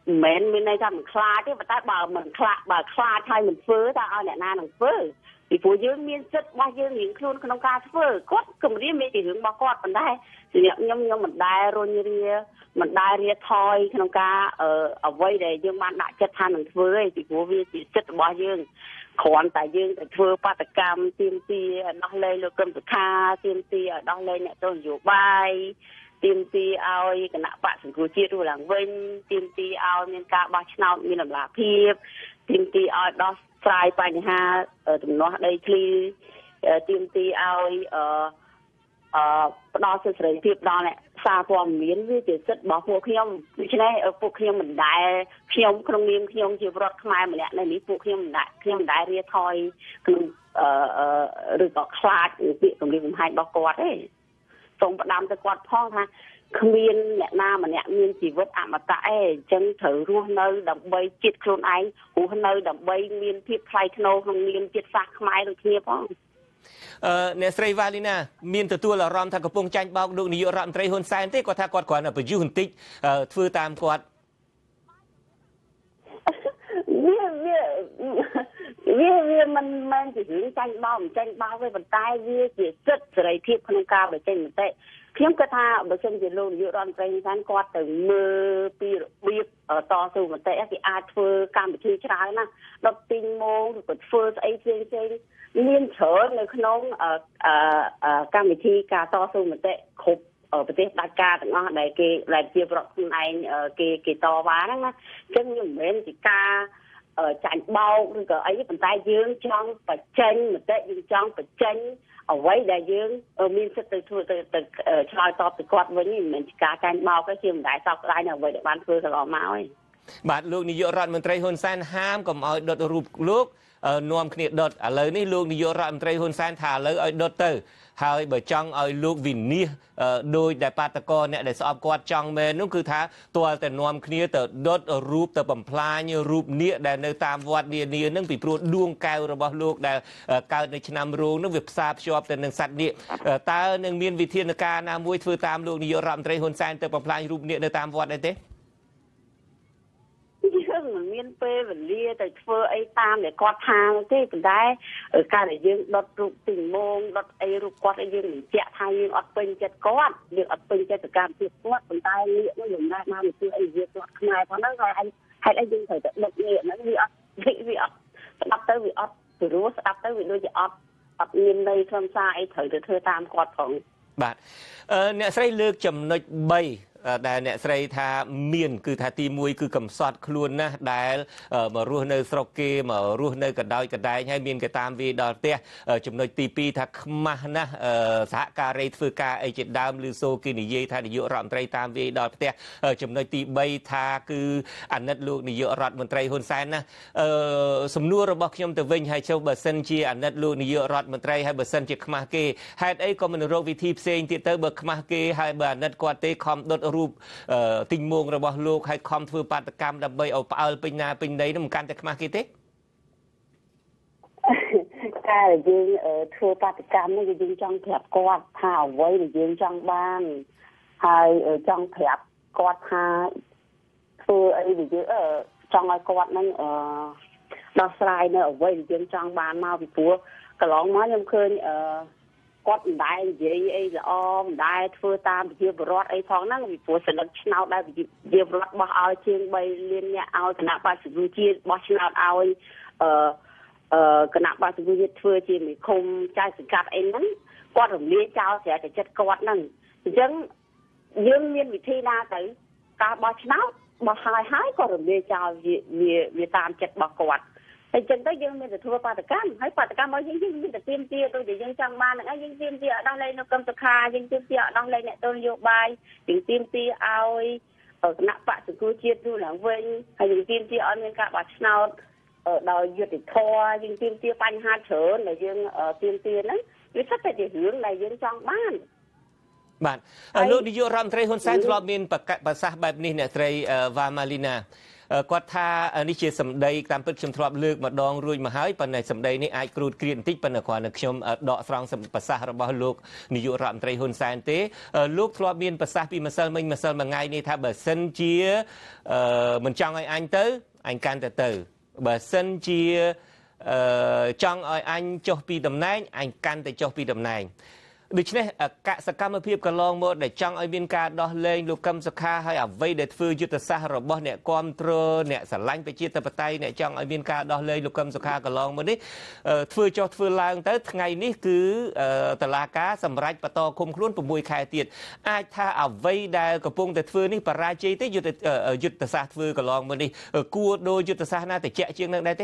មិនមានន័យថាមិនខ្លាចទេប៉ុន្តែបើមិនខ្លាចបើខ្លាចហើយមិនធ្វើតើឲ្យអ្នកណានឹងធ្វើពីព្រោះយើងមានសិទ្ធិរបស់យើងរៀងខ្លួនក្នុងការធ្វើគាត់គម្រាមមានជារឿងរបស់គាត់ប៉ុន្តែខ្ញុំមិនដែលរុញរាមិនដែលរាថយក្នុងការអ្វីដែលយើងបានដាក់ចិត្តថានឹងធ្វើឯងពីព្រោះវាជាសិទ្ធិរបស់យើងគ្រាន់តែយើងទៅធ្វើបាតកម្មទាមទារដោះលែងលោកកឹមសុខាទាមទារឲ្យដោះលែងអ្នកទស្សនយោបាយទាមទារឲ្យគណៈបកសង្គ្រោះជាតិរស់ឡើងវិញទាមទារឲ្យមានការបោះឆ្នោតមានតម្លាភាពទាមទារឲ្យដោះស្រាយបញ្ហាទំនាស់ដីធ្លីទាមទារឲ្យផ្ដល់សិទ្ធិសេរីភាពដល់អ្នកសារព័ត៌មានវាជាសិទ្ធិរបស់ពួកខ្ញុំដូច្នេះពួកខ្ញុំមិនដែលខ្ញុំក្នុងនាមខ្ញុំជាពលរដ្ឋខ្មែរម្នាក់នៅនេះពួកខ្ញុំមិនដែលរាថយក្នុងឬក៏ខ្លាចពាក្យគម្រាមកំហែងរបស់គាត់ទេសូមផ្ដាំទៅគាត់ផងថាគ្មានអ្នកណាម្នាក់មានជីវិតអមតៈទេអញ្ចឹងត្រូវរស់នៅដើម្បីជាតិខ្លួនឯងរស់នៅដើម្បីមានភាពថ្លៃថ្នូរក្នុងនាមជាតិសាសន៍ខ្មែរដូចគ្នាផងអ្នកស្រីវ៉ាលីណាមានទទួលអារម្មណ៍ថាកំពុងចាញ់បោកលោកនាយករដ្ឋមន្ត្រីហ៊ុនសែនទេគាត់ថាគាត់គ្រាន់តែបញ្យុះបន្តិចធ្វើតាមគាត់វាមិនមែនជារឿងចាញ់បោកមិនចាញ់បោកទេប៉ុន្តែវាជាសិទ្ធិសេរីភាពក្នុងការបញ្ចេញមតិខ្ញុំគិតថាបើសិនជាលោកនាយករដ្ឋមន្ត្រីហ៊ុនសែនគាត់ទៅមើលពីរបៀបតស៊ូមតិគេអាចធ្វើកម្មវិធីច្រើនណាស់ដល់ទីម៉ោងឬក៏ធ្វើស្អីផ្សេងមានច្រើននៅក្នុងកម្មវិធីការតស៊ូមតិគ្រប់ប្រទេសដាច់ការទាំងអស់ដែលគេដែលជាប្រវត្តិខ្លួនឯងគេតវ៉ាហ្នឹងណាអញ្ចឹងខ្ញុំមិនមែនជាការចាញ់បោកឬក៏អីប៉ុន្តែយើងចង់បញ្ចេញមតិយើងចង់បញ្ចេញអ្វីដែលយើងមានសិទ្ធិទៅធ្វើទៅឆ្លើយតបទៅគាត់វិញមិនមែនជាការចាញ់បោកទេជាមិនដែលសោកស្ដាយនៅអ្វីដែលបានធ្វើកន្លងមកទេបាទលោកនាយករដ្ឋមន្ត្រីហ៊ុនសែនហាមកុំឲ្យដុតរូបលោកនាំគ្នាដុតឥឡូវនេះលោកនាយករដ្ឋមន្ត្រីហ៊ុនសែនថាឥឡូវឲ្យដុតទៅហើយបើចង់ឲ្យលោកវិនិច្ឆ័យដោយដែលបាតកោអ្នកដែលស្អប់គាត់ចង់មែននោះគឺថាទាល់តែនាំគ្នាទៅដុតរូបទៅបំផ្លាញរូបនាគដែលនៅតាមវត្តនានានឹងពីព្រោះដួងកែវរបស់លោកដែលកើតនៅឆ្នាំរោងនោះវាផ្សារភ្ជាប់ទៅនឹងសត្វនាគតើនឹងមានវិធានការណាមួយធ្វើតាមលោកនាយករដ្ឋមន្ត្រីហ៊ុនសែនទៅបំផ្លាញរូបនាគនៅតាមវត្តអីទេយើងមិនមានពេលវេលាទៅធ្វើអីតាមដែលគាត់ថាទេប៉ុន្តែការដែលយើងដុតរូបទីម៉ោងដុតអីរូបគាត់ឲ្យយើងបញ្ជាក់ថាយើងអត់ពេញចិត្តគាត់យើងអត់ពេញចិត្តសកម្មភាពគាត់ប៉ុន្តែលៀកនោះយើងណាស់មកធ្វើអីវាគាត់ខ្មែរផងហ្នឹងហើយហេតុអីយើងត្រូវតែដឹកលៀកហ្នឹងវាអត់ស្ដាប់ទៅវាអត់ព្រោះស្ដាប់ទៅវាដូចជាអត់មានន័យខ្លឹមសារអីត្រូវទៅធ្វើតាមគាត់ផងបាទអ្នកស្រីលើកចំណុច3ដែលអ្នកស្រីថាមានគឺថាទី1គឺកំសត់ខ្លួនណាស់ដែលមករស់នៅស្រុកគេមករស់នៅកណ្ដោយកដែងហើយមានគេតាមវាដល់ផ្ទះចំណុចទី2ថាខ្មាស់ណាស់សហការីធ្វើការអីជាដើមឬសូគេនិយាយថានាយករដ្ឋមន្ត្រីតាមវាដល់ផ្ទះចំណុចទី3ថាគឺអាណិតលោកនាយករដ្ឋមន្ត្រីហ៊ុនសែនណាសំណួររបស់ខ្ញុំទៅវិញហើយចុះបើសិនជាអាណិតលោកនាយករដ្ឋមន្ត្រីហើយបើសិនជាខ្មាស់គេហេតុអីក៏មិនរកវិធីផ្សេងទៀតទៅបើខ្មាស់គេហើយបើអាណិតគាត់ទេខំដុតរូបទិញមួងរបស់លោកឲ្យខំធ្វើបាតកម្មដើម្បីឲ្យផ្អើលពេញណាពេញណីនោះមិនកាន់តែខ្មាស់គេទេការដែលយើងធ្វើបាតកម្មនេះយើងចង់ប្រាប់គាត់ថាអ្វីដែលយើងចង់បានហើយចង់ប្រាប់គាត់ថាធ្វើអីដែលយើងចង់ឲ្យគាត់នឹងដោះស្រាយនៅអ្វីដែលយើងចង់បានមកពីព្រោះកន្លងមកខ្ញុំឃើញគាត់មិនដែលនិយាយអីល្អមិនដែលធ្វើតាមវិជាបរដ្ឋអីផងហ្នឹងពីព្រោះសិលឹកឆ្នោតដែលវិជាបរដ្ឋបោះឲ្យជាង3លានអ្នកឲ្យគណៈបក្សសង្គ្រោះជាតិបោះឆ្នោតឲ្យគណៈបក្សសង្គ្រោះជាតិធ្វើជាមេឃុំចៅសង្កាត់អីហ្នឹងគាត់រំលាយចោលស្រាប់តែចិត្តគាត់ហ្នឹងអញ្ចឹងយើងមានវិធីណាទៅការបោះឆ្នោតបោះហើយក៏រំលាយចោលវាតាមចិត្តរបស់គាត់ហើយចឹងទៅយើងមានតែធ្វើបាតកម្មហើយបាតកម្មរបស់យើងមានតែទាមទារដូចយើងចង់បានហ្នឹងហើយយើងទាមទារឲ្យដោះលែងលោកកឹមសុខាយើងទាមទារឲ្យដោះលែងអ្នកទស្សនយោបាយយើងទាមទារឲ្យគណៈបក្សសង្គ្រោះជាតិរស់ឡើងវិញហើយយើងទាមទារឲ្យមានការបោះឆ្នោតដោយយុត្តិធម៌យើងទាមទារបញ្ហាច្រើនដែលយើងទាមទារហ្នឹងវាស្ថិតតែជារឿងដែលយើងចង់បានបាទលោកនាយករដ្ឋមន្ត្រីហ៊ុនសែនធ្លាប់មានប្រសាសន៍បែបនេះអ្នកស្រីវ៉ាម៉ាលីណាគាត់ថានេះជាសម្ដីតាមពិតខ្ញុំធ្លាប់លើកម្ដងរួចមកហើយប៉ុន្តែសម្ដីនេះអាចគ្រូតគ្រៀតបន្តិចប៉ុន្តែគ្រាន់តែខ្ញុំដកស្រង់ប្រសាសន៍របស់លោកនាយករដ្ឋមន្ត្រីហ៊ុនសែនទេលោកធ្លាប់មានប្រសាសន៍ពីម្សិលមិញម្សិលមួយថ្ងៃនេះថាបើសិនជាមិនចង់ឲ្យអញទៅអញកាន់ទៅបើសិនជាចង់ឲ្យអញចុះពីតំណែងអញកាន់តែចុះពីតំណែងដូច្នេះសកម្មភាពកន្លងមកដែលចង់ឲ្យមានការដោះលែងលោកកឹមសុខាហើយអ្វីដែលធ្វើយុទ្ធសាស្ត្ររបស់អ្នកគាំទ្រអ្នកស្រឡាញ់ប្រជាធិបតេយ្យអ្នកចង់ឲ្យមានការដោះលែងលោកកឹមសុខាកន្លងមកនេះធ្វើចុះធ្វើឡើងទៅថ្ងៃនេះគឺតុលាការសម្រេចបន្តឃុំខ្លួន6ខែទៀតអាចថាអ្វីដែលកំពុងតែធ្វើនេះបរាជ័យទេយុទ្ធសាស្ត្រធ្វើកន្លងមកនេះគួរដូរយុទ្ធសាស្ត្រណាតិចជាងនឹងដែរទេ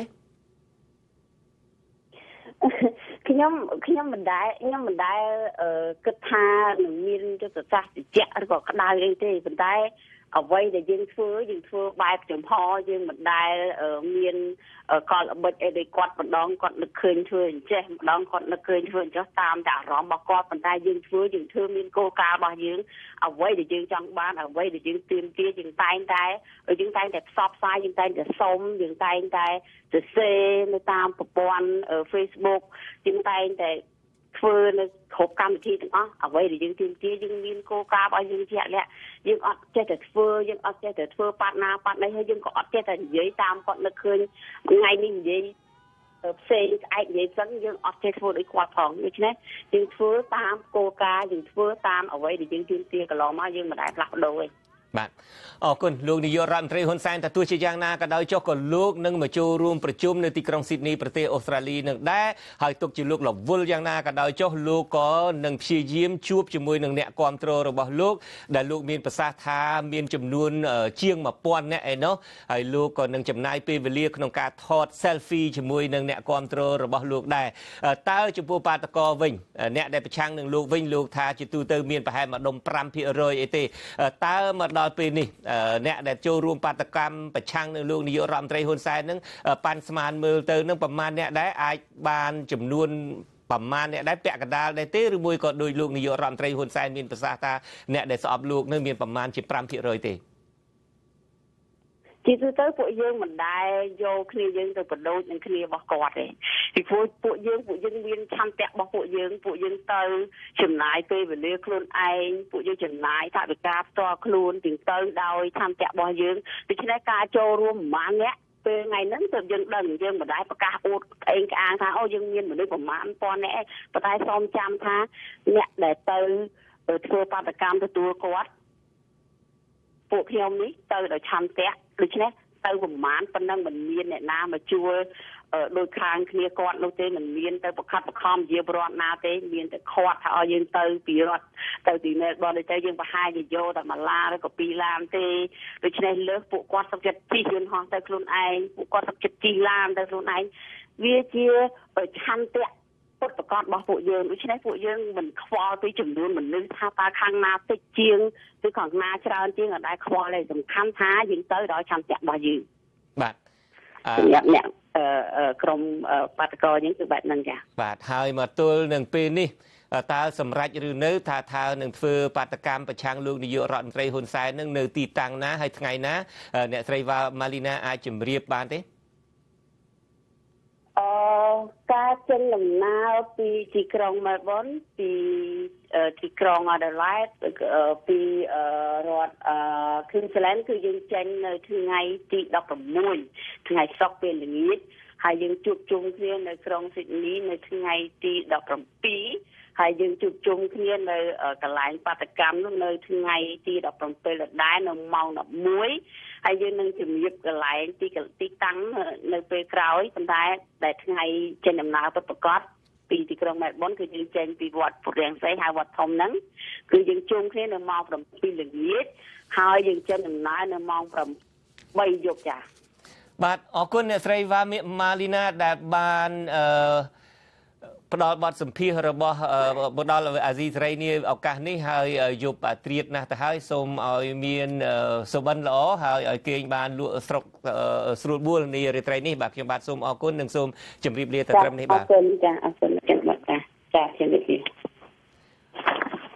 ខ្ញុំមិនដែលគិតថានឹងមានយុទ្ធសាស្ត្រតិចឬក៏ក្តៅអីទេប៉ុន្តែអ្វីដែលយើងធ្វើបែបចំហយើងមិនដែលមានកលល្បិចអីដែលគាត់ម្ដងគាត់នឹកឃើញធ្វើអញ្ចេះម្ដងគាត់នឹកឃើញធ្វើអញ្ចេះតាមតែអារម្មណ៍របស់គាត់ប៉ុន្តែយើងធ្វើមានគោលការណ៍របស់យើងអ្វីដែលយើងចង់បានអ្វីដែលយើងទាមទារយើងតែងតែផ្សព្វផ្សាយយើងតែងតែសុំយើងតែងតែសរសេរនៅតាមប្រព័ន្ធ Facebook យើងតែងតែធ្វើនៅគ្រប់កម្មវិធីទាំងអស់អ្វីដែលយើងទាមទារយើងមានគោលការណ៍របស់យើងជាក់លាក់យើងអត់ចេះតែធ្វើយើងអត់ចេះតែធ្វើប៉ាត់ណាហើយយើងក៏អត់ចេះតែនិយាយតាមគាត់នឹកឃើញថ្ងៃនេះនិយាយផ្សេងស្អែកនិយាយផ្សេងយើងអត់ចេះធ្វើដូចគាត់ផងដូច្នេះយើងធ្វើតាមគោលការណ៍យើងធ្វើតាមអ្វីដែលយើងទាមទារកន្លងមកយើងមិនដែលផ្លាស់ប្ដូរទេបាទអរគុណលោកនាយករដ្ឋមន្ត្រីហ៊ុនសែនតែទោះជាយ៉ាងណាក៏ដោយចុះក៏លោកនឹងមកចូលរួមប្រជុំនៅទីក្រុងស៊ីដនីប្រទេសអូស្ត្រាលីនឹងដែរហើយទុកជាលោករវល់យ៉ាងណាក៏ដោយចុះលោកក៏នឹងព្យាយាមជួបជាមួយនឹងអ្នកគាំទ្ររបស់លោកដែលលោកមានប្រសាសន៍ថាមានចំនួនជាង 1000 នាក់ឯណោះហើយលោកក៏នឹងចំណាយពេលវេលាក្នុងការថត selfie ជាមួយនឹងអ្នកគាំទ្ររបស់លោកដែរតើចំពោះបាតកោវិញអ្នកដែលប្រឆាំងនឹងលោកវិញលោកថាជាទូទៅមានប្រហែលម្ដុំ 5% អីទេតើមកដល់ពេលនេះអ្នកដែលចូលរួមបាតកម្មប្រឆាំងនឹងលោកនាយករដ្ឋមន្ត្រីហ៊ុនសែននឹងប៉ាន់ស្មានមើលទៅនឹងប្រមាណអ្នកដែរអាចបានចំនួនប្រមាណអ្នកដែរពាក់កណ្ដាលដែរទេឬមួយក៏ដោយលោកនាយករដ្ឋមន្ត្រីហ៊ុនសែនមានប្រសាសន៍ថាអ្នកដែលស្អប់លោកនឹងមានប្រមាណជា 5% ទេជាទូទៅពួកយើងមិនដែលយកគ្នាយើងទៅបដូរនឹងគ្នារបស់គាត់ទេពីព្រោះពួកយើងមានឆន្ទៈរបស់ពួកយើងទៅចំណាយពេលវេលាខ្លួនឯងពួកយើងចំណាយថវិកាផ្ទាល់ខ្លួនទាំងទៅដោយឆន្ទៈរបស់យើងដូច្នេះការចូលរួមប្រហែលអ្នកពេលថ្ងៃហ្នឹងទើបយើងដឹងយើងមិនដែលប្រកាសអួតក្អេងក្អាងថាអូយើងមានមនុស្សប្រមាណពាន់នាក់ប៉ុន្តែសូមចាំថាអ្នកដែលទៅធ្វើបាតកម្មទទួលគាត់ពួកខ្ញុំនេះទៅដោយឆន្ទៈដូច្នេះទៅប្រមាណប៉ុណ្ណឹងមិនមានអ្នកណាមកជួលដូចខាងគ្នាគាត់នោះទេមិនមានទៅប្រកាសបខំជារដ្ឋណាទេមានតែខាត់ថាឲ្យយើងទៅពីរដ្ឋទៅទីមែលបនទៅយើងប្រហែលជាយកតែ1ឡានឬក៏2ឡានទេដូច្នេះលើសពួកគាត់សុខចិត្តជិះយន្តហោះទៅខ្លួនឯងពួកគាត់សុខចិត្តជិះឡានទៅខ្លួនឯងវាជាឆន្ទៈពុតប្រកាសរបស់ពួកយើងដូច្នេះពួកយើងមិនខ្វល់ពីចំនួនមនុស្សថាតើខាងណាតិចជាងឬខាងណាច្រើនជាងអត់ដែរខ្វល់ទេសំខាន់ថាយើងទៅដោយឆន្ទៈរបស់យើងបាទអ្នកក្រុមបាតកោនេះគឺបែបហ្នឹងចា៎បាទហើយមកទល់នឹងពេលនេះតើសម្រាប់ឬនៅថានឹងធ្វើបាតកម្មប្រឆាំងលោកនាយករដ្ឋមន្ត្រីហ៊ុនសែននឹងនៅទីតាំងណាហើយថ្ងៃណាអ្នកស្រីវ៉ាម៉ាលីណាអាចជម្រាបបានទេការចេញដំណើរពីទីក្រុងមែលប៊នពីទីក្រុងអាដាលេដពីរដ្ឋQueenslandគឺយើងចេញនៅថ្ងៃទី16ថ្ងៃសុក្រពេលល្ងាចហើយយើងជួបជុំគ្នានៅក្រុងស៊ីដនីនៅថ្ងៃទី17ហើយយើងជួបជុំគ្នានៅកន្លែងបាតកម្មនោះនៅថ្ងៃទី17ដដែលនៅម៉ោង11ហើយយើងនឹងជំរាបកន្លែងទីតាំងនៅពេលក្រោយប៉ុន្តែដែលថ្ងៃចេញដំណើរពិតប្រាកដពីទីក្រុងមែលប៊នគឺយើងចេញពីវត្តពុទ្ធរាំងសីហៅវត្តធំហ្នឹងគឺយើងជុំគ្នានៅម៉ោង7ល្ងាចហើយយើងចេញដំណើរនៅម៉ោង8យប់ចា៎បាទអរគុណអ្នកស្រីវ៉ាម៉ាលីណាដែលបានផ្ដល់បទសម្ភាសរបស់បដលអាស៊ីសេរីនេះឱកាសនេះហើយយប់ត្រៀតណាស់ទៅហើយសូមឲ្យមានសុបិនល្អហើយឲ្យគេងបានលក់ស្រុកស្រួលបួលនារាត្រីនេះបាទខ្ញុំបាទសូមអរគុណនិងសូមជម្រាបលាទៅត្រឹមនេះបាទអរគុណចាអរគុណចាបាទចាជំរាបលា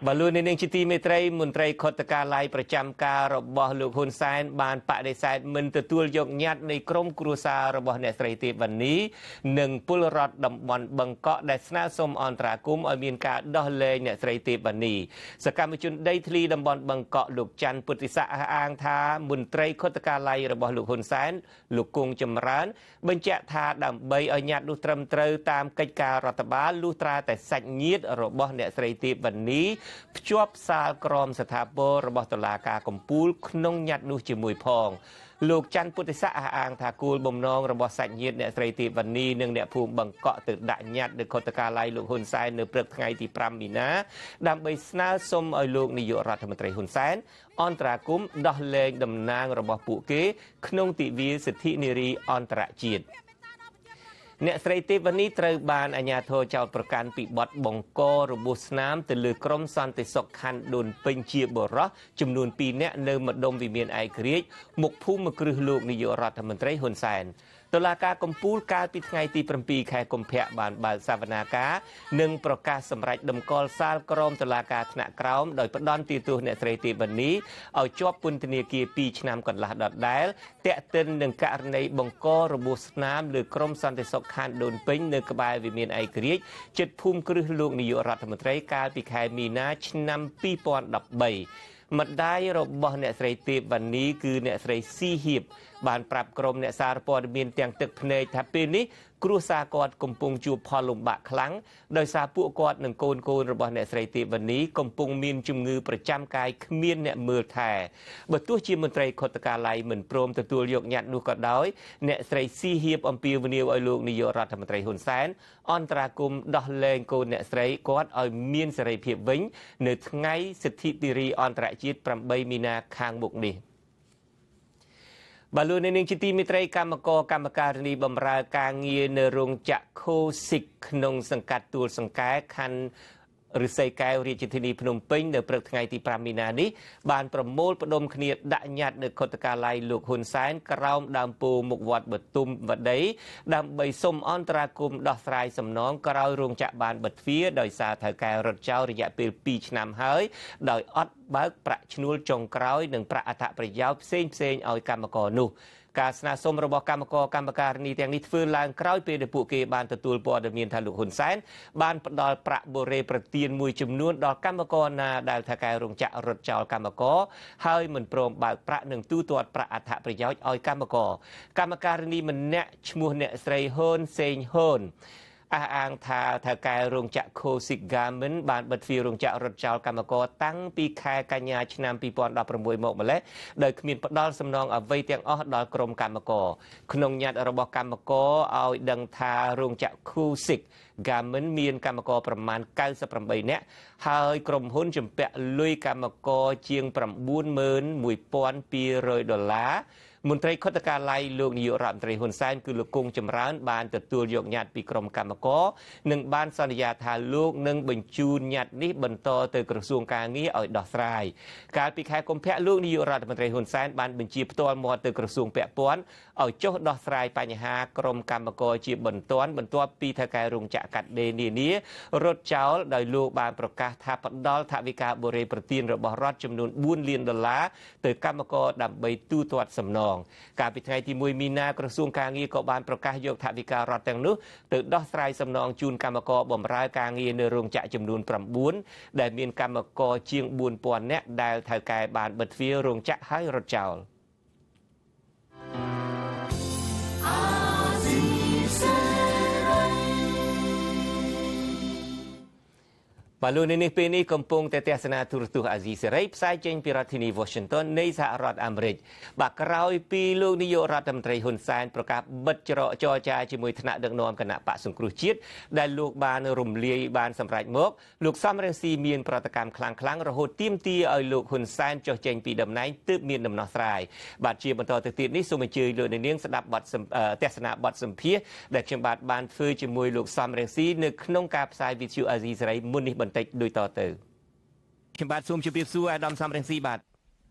บอลลูนในจิตีเมตรัยมนตรีคตการไลประจำการรบลูกฮุนไซน์บานปะเดซน์มันตัวโยกยัดในกรมครูซารบเนสไรตีวันนี้หนึ่งปุลรอดดำบอลบังเกาะได้สนาสมอันตรากุมอเมียนกาดอเลเนสไรตีวันนี้สกรรมจุนได้ทลีดำบอลบังเกาะลูกจันปุติสะอ่างทามนตรีคตการไลรบลูกฮุนไซน์ลูกกงจำร้านบัญจะทาดำใบอญาตลูตรมเตอตามกิจการรัฐบาลลูตราแต่สัญญ์รบเนสไรตีวันนี้จวบซาลกรมสถาปนิกระบบตุลาการกำปูลขนงยัดนูจมวยพองลูกจันปุติสะอ่างทากูลบ่มนองระบบสัญญ์เนี่ยสตรีติวันนี้หนึ่งเนี่ยภูมิบังเกาะตึกดักยัดโดยคตการไลลูกฮุนไซน์ในเปลือกไงที่ปรำมีนะดำไปสนาสมเอาลูกนิยรัฐมนตรีฮุนไซน์อันตรากุมดอเลงดำนางระบบปุเกขนงติวีสิทธินิรีอันตรจีดเนสไรติวันนี้ตรบานอาญาโทเจ้าประกันปิบดบงโกรบุสน้ำตะลือกรมสันติสุขคันโดนเป็นเชียบรอจำนวนปีเนเนิมดมวิเมียนไอเกรียมุกผู้มกรือลูกนิยรัฐมนตรีฮุนไซน์ตุลาการกำปูลการปิดไงตีประปีแค่กำเพะบานบาลสาวนาคาหนึ่งประกาศสำหรับดำกอลซาลกรมตุลาการธนากราวโดยประดอนตีตัวเนสไรติวันนี้เอาจอบปุนธเนียกีปีชนามก่อนละดอดได้เตะเต้นหนึ่งการในบงโกรบุสน้ำหรือกรมสันติสุขคันโดนเป็นเนื้อกบายวิเมียนไอเกรียจุดภูมิกรือลูกนิยรัฐมนตรีการปิดแค่มีนาชนามปีปอนดับใบมัดได้รบเนสไรติวันนี้คือเนสไรซีฮีบบานปรับกรมเนสารปอดเมียนเตียงตึกพเนยทับปีนี้ครูสากอดกำปงจูพอลมบะครั้งโดยซาปุกอดหนึ่งโกนระบเนสไรติวันนี้กำปงมีนจุงงือประจำกายขมิ้นเนมือแท่บตัวชีมนตรีคตการไลเหมือนโปรมตัวโยกยัดดูกอดด้อยเนสไรซีฮีบอมปีวันนี้ไอลูกนิยรัฐมนตรีฮุนไซน์อันตรากุมดอเลงโกนเนสไรกอดไอเมียนสไรเพียบวิ้งเนื้อไงสิทธิติรีอันตรจีตปรำใบมีนาคางบุกนี้บอลลูนในหนึ่งจิตีมิตรกรรมการณีบำราการเงียในโรงจักรโคสิกขนงสังกัดตัวสังกัดคันหรือไซแกวรีจิตนีพนมเป้งในเปลือกไงที่ปรามีนานี้บานประโมลประดมขณีดักยัดในคตการไลลูกฮุนไซน์กราวดามปูมุกวัดเบิดตุมวัดใดดามใบส้มอันตรากุมดอกสายสำน้องกราวโรงจักรบานเบิดเฟียโดยสาถากรถเจ้าระยะปีชนำเฮยโดยอดเบิกประชนูลจงกราวหนึ่งประอัฐประยาวเส้นเอากรรมกรนุการสนาสมระบบกรรมการนี้แต่งนิทฟื้นลางคราวเปเดปุเกบานตัวปอดเมียนทาลุหุนไซน์บานดอลประโบเรประเตียนมวยจำนวนดอกกรรมกรนาดาลทากายรงจักรถเจ้ากรรมกรให้เหมือนโปรมบาประหนึ่งตู้ตัวประอัฐประยาวเอากรรมการนี้มันเนะชมัวเนะไซโฮนเซนโฮนอ่างทากายโรงจักรโคสิกามินบานบัดฟีโรงจักรรถเจ้ากรรมกรตั้งปีแค่กันยาชนามปีปอนดอกประมวยหมกมาแล้วโดยขมิ้นปดอลสำนองเอาไว้เตียงอ้อดอกรมกรรมกรขนมยัดระบบกรรมกรเอาดังทาโรงจักรโคสิกกามินมีนกรรมกรประมาณ98เนี่ยให้กรมหุ้นจำเปะลุยกรรมกรเชียงประมูล$10,000มนตรีคตการไลลูกนิยรัฐมนตรีฮุนไซน์คือลูกกงจำร้านบานตัวโยกยัดปีกรมกรรมกรหนึ่งบานสัญญาทาลูกหนึ่งบรรจูนยัดนี้บรรโตเตอกระทรวงการงี้เอาดอกสายการปีแค่กรมแพะลูกนิยรัฐมนตรีฮุนไซน์บานบรรจีตัวมอเตอกระทรวงแปะป้อนเอาโจดอกสายปัญหากรมกรรมกรจีบรรตัวปีทากายรงจักกัดเดนีนี้รถเจ้าโดยลูกบานประกาศทาปดอลทวิกาบริประเทียนระบรัฐจำนวน$4,000,000เตอกรรมกรดำใบตู้ตัวสำนองการปิดไงที่มวยมีนากระทรวงการเงินกบานประกาศยกถาวิการัฐแต่งนู้ตึกดอกสายสำนองจูนกรรมกรบ่มรายการเงินในโรงจักรจำนวน9ได้มีกรรมกรเชียงบุญปอนเนะได้ถ่ายกายบานบัดฟีโรงจักรให้รถเจ้าบอลลูนในปีนี้กำปงแต่เทศนาทุรตุอาซีเซเรย์สายเจนพิรัตินีวอชิงตันในสหรัฐอเมริกบักราวปีลูกนิยรัฐมนตรีฮุนไซน์ประกาศบัดจรจอจาจิมวยธนาดังนอมคณะปะสงครุจิตได้ลูกบานรุมเลียบานสำรัยมกลูกซ้ำเรงซีเมียนประตกรรมคลังระหุติมตีเอาลูกฮุนไซน์จอเจนปีดำไนตึกเมียนดำนอสรายบาดเจ็บบรรทอติดนี้สมัยเจอโดยในเลี้ยงสดับบัดเทศนาบัดสมเพียได้เชียงบาดบานฟื้นจิมวยลูกซ้ำเรงซีนึกนงกาบสายวิจิวอาซีเซเรย์มุนนิบันเตโดยต่อเติม Kim បាទសូមជម្រាបសួរអាដាមសំរងស៊ីបាទជ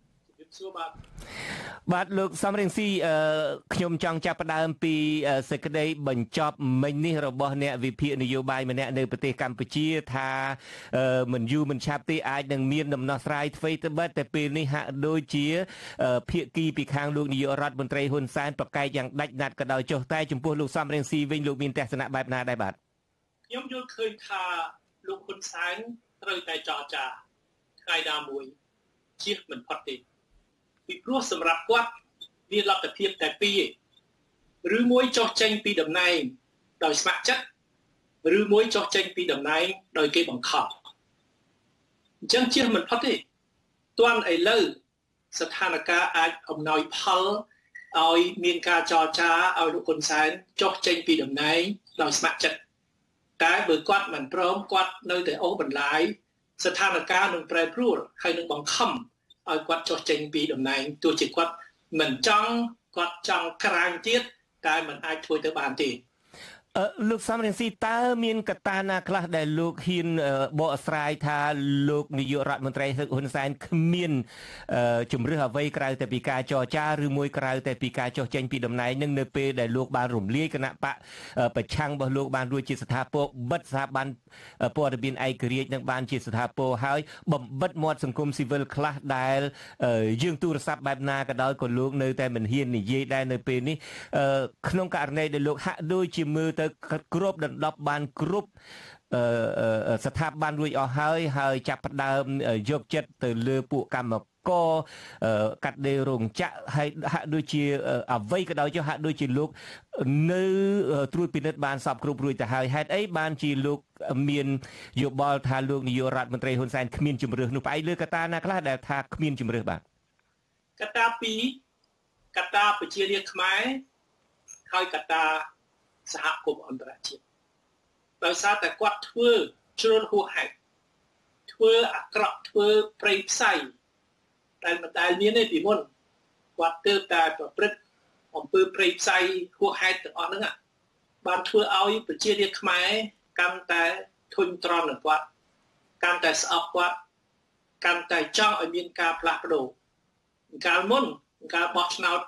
បាទលោកសំរងស៊ីខ្ញុំចង់ចាប់ផ្ដើមពីសេចក្តីបញ្ចប់មិញនេះរបស់អ្នកវិភាគនយោបាយម្នាក់នៅប្រទេសកម្ពុជាថាមិនយូរមិនឆាប់ទេអាចនឹងមានដំណោះស្រាយអ្វីទៅបាត់តែពេលនេះហាក់ដូចជាភាគីពីខាងលោកនាយករដ្ឋមន្ត្រីហ៊ុនសែនប្រកែកយ៉ាងដាច់ណាត់ក៏ដោយចុះតែចំពោះលោកសំរងស៊ីវិញលោកមានទស្សនៈបែបណាដែរបាទខ្ញុំយល់ឃើញថាលោកហ៊ុនសែនត្រូវតែចរចាថ្ងៃណាមួយជៀសមិនផុតទេពីព្រោះសម្រាប់គាត់វាលទ្ធភាពតែពីរឬមួយចុះចេញពីតំណែងដោយស្ម័គ្រចិត្តឬមួយចុះចេញពីតំណែងដោយគេបង្ខំអញ្ចឹងជៀសមិនផុតទេទាន់ឥឡូវស្ថានភាពអាចអំណោយផលឲ្យមានការចរចាឲ្យលោកហ៊ុនសែនចុះចេញពីតំណែងដោយស្ម័គ្រចិត្តតែបើគាត់មិនព្រមគាត់នៅតែអូសបន្លាយស្ថានភាពនឹងប្រែប្រួលហើយនឹងបង្ខំឲ្យគាត់ចុះចេញពីតំណែងទោះជាគាត់មិនចង់គាត់ចង់ក្រាញទៀតតែមិនអាចធ្វើទៅបានទេលោកសំរងស៊ីតើមានកត្តាណាខ្លះដែលលោកហ៊ានបកស្រាយថាលោកនាយករដ្ឋមន្ត្រីហ៊ុនសែនគ្មានជំរឿសអ្វីក្រៅតែពីការចរចាឬមួយក្រៅតែពីការចុះចេញពីតំណែងនឹងនៅពេលដែលលោកបានរំលាយគណៈបកប្រឆាំងរបស់លោកបានរួចជាស្ថាពរបិទស្ថាប័នព័ត៌មានឯករាជ្យនឹងបានជាស្ថាពរហើយបំបិទមាត់សង្គមស៊ីវិលខ្លះដែលយើងទូរស័ព្ទបែបណាក៏ដោយក៏លោកនៅតែមិនហ៊ាននិយាយដែរនៅពេលនេះក្នុងករណីដែលលោកហាក់ដូចជាមើលទៅគ្របដណ្ដប់បានគ្រប់ស្ថាប័នរួចអស់ហើយចាប់ផ្ដើមយកចិត្តទៅលើពួកកម្មករកាត់ដេររោងចក្រហើយហាក់ដូចជាអ្វីក៏ដោយចុះហាក់ដូចជាលោកនៅត្រួតពិនិត្យបានសពគ្រប់រួចទៅហើយហេតុអីបានជាលោកមានយោបល់ថាលោកនាយករដ្ឋមន្ត្រីហ៊ុនសែនគ្មានជំរឿសនោះផ្អែកលើកត្តាណាខ្លះដែលថាគ្មានជំរឿសបាទកត្តាពីរកត្តាប្រជារាស្ត្រខ្មែរហើយកត្តាសហគមន៍អន្តរជាតិដោយសារតែគាត់ធ្វើជ្រុលហួសហេតុធ្វើអាក្រក់ធ្វើប្រៃផ្សៃដែលមិនដែលមានទេពីមុនគាត់ទើបតែប្រព្រឹត្តអំពើប្រៃផ្សៃហួសហេតុទាំងអស់ហ្នឹងបានធ្វើឲ្យប្រជារាស្ត្រខ្មែរកាន់តែធុញទ្រាន់នឹងគាត់កាន់តែស្អប់គាត់កាន់តែចង់ឲ្យមានការផ្លាស់ប្ដូរកាលមុនកាលបោះឆ្នោត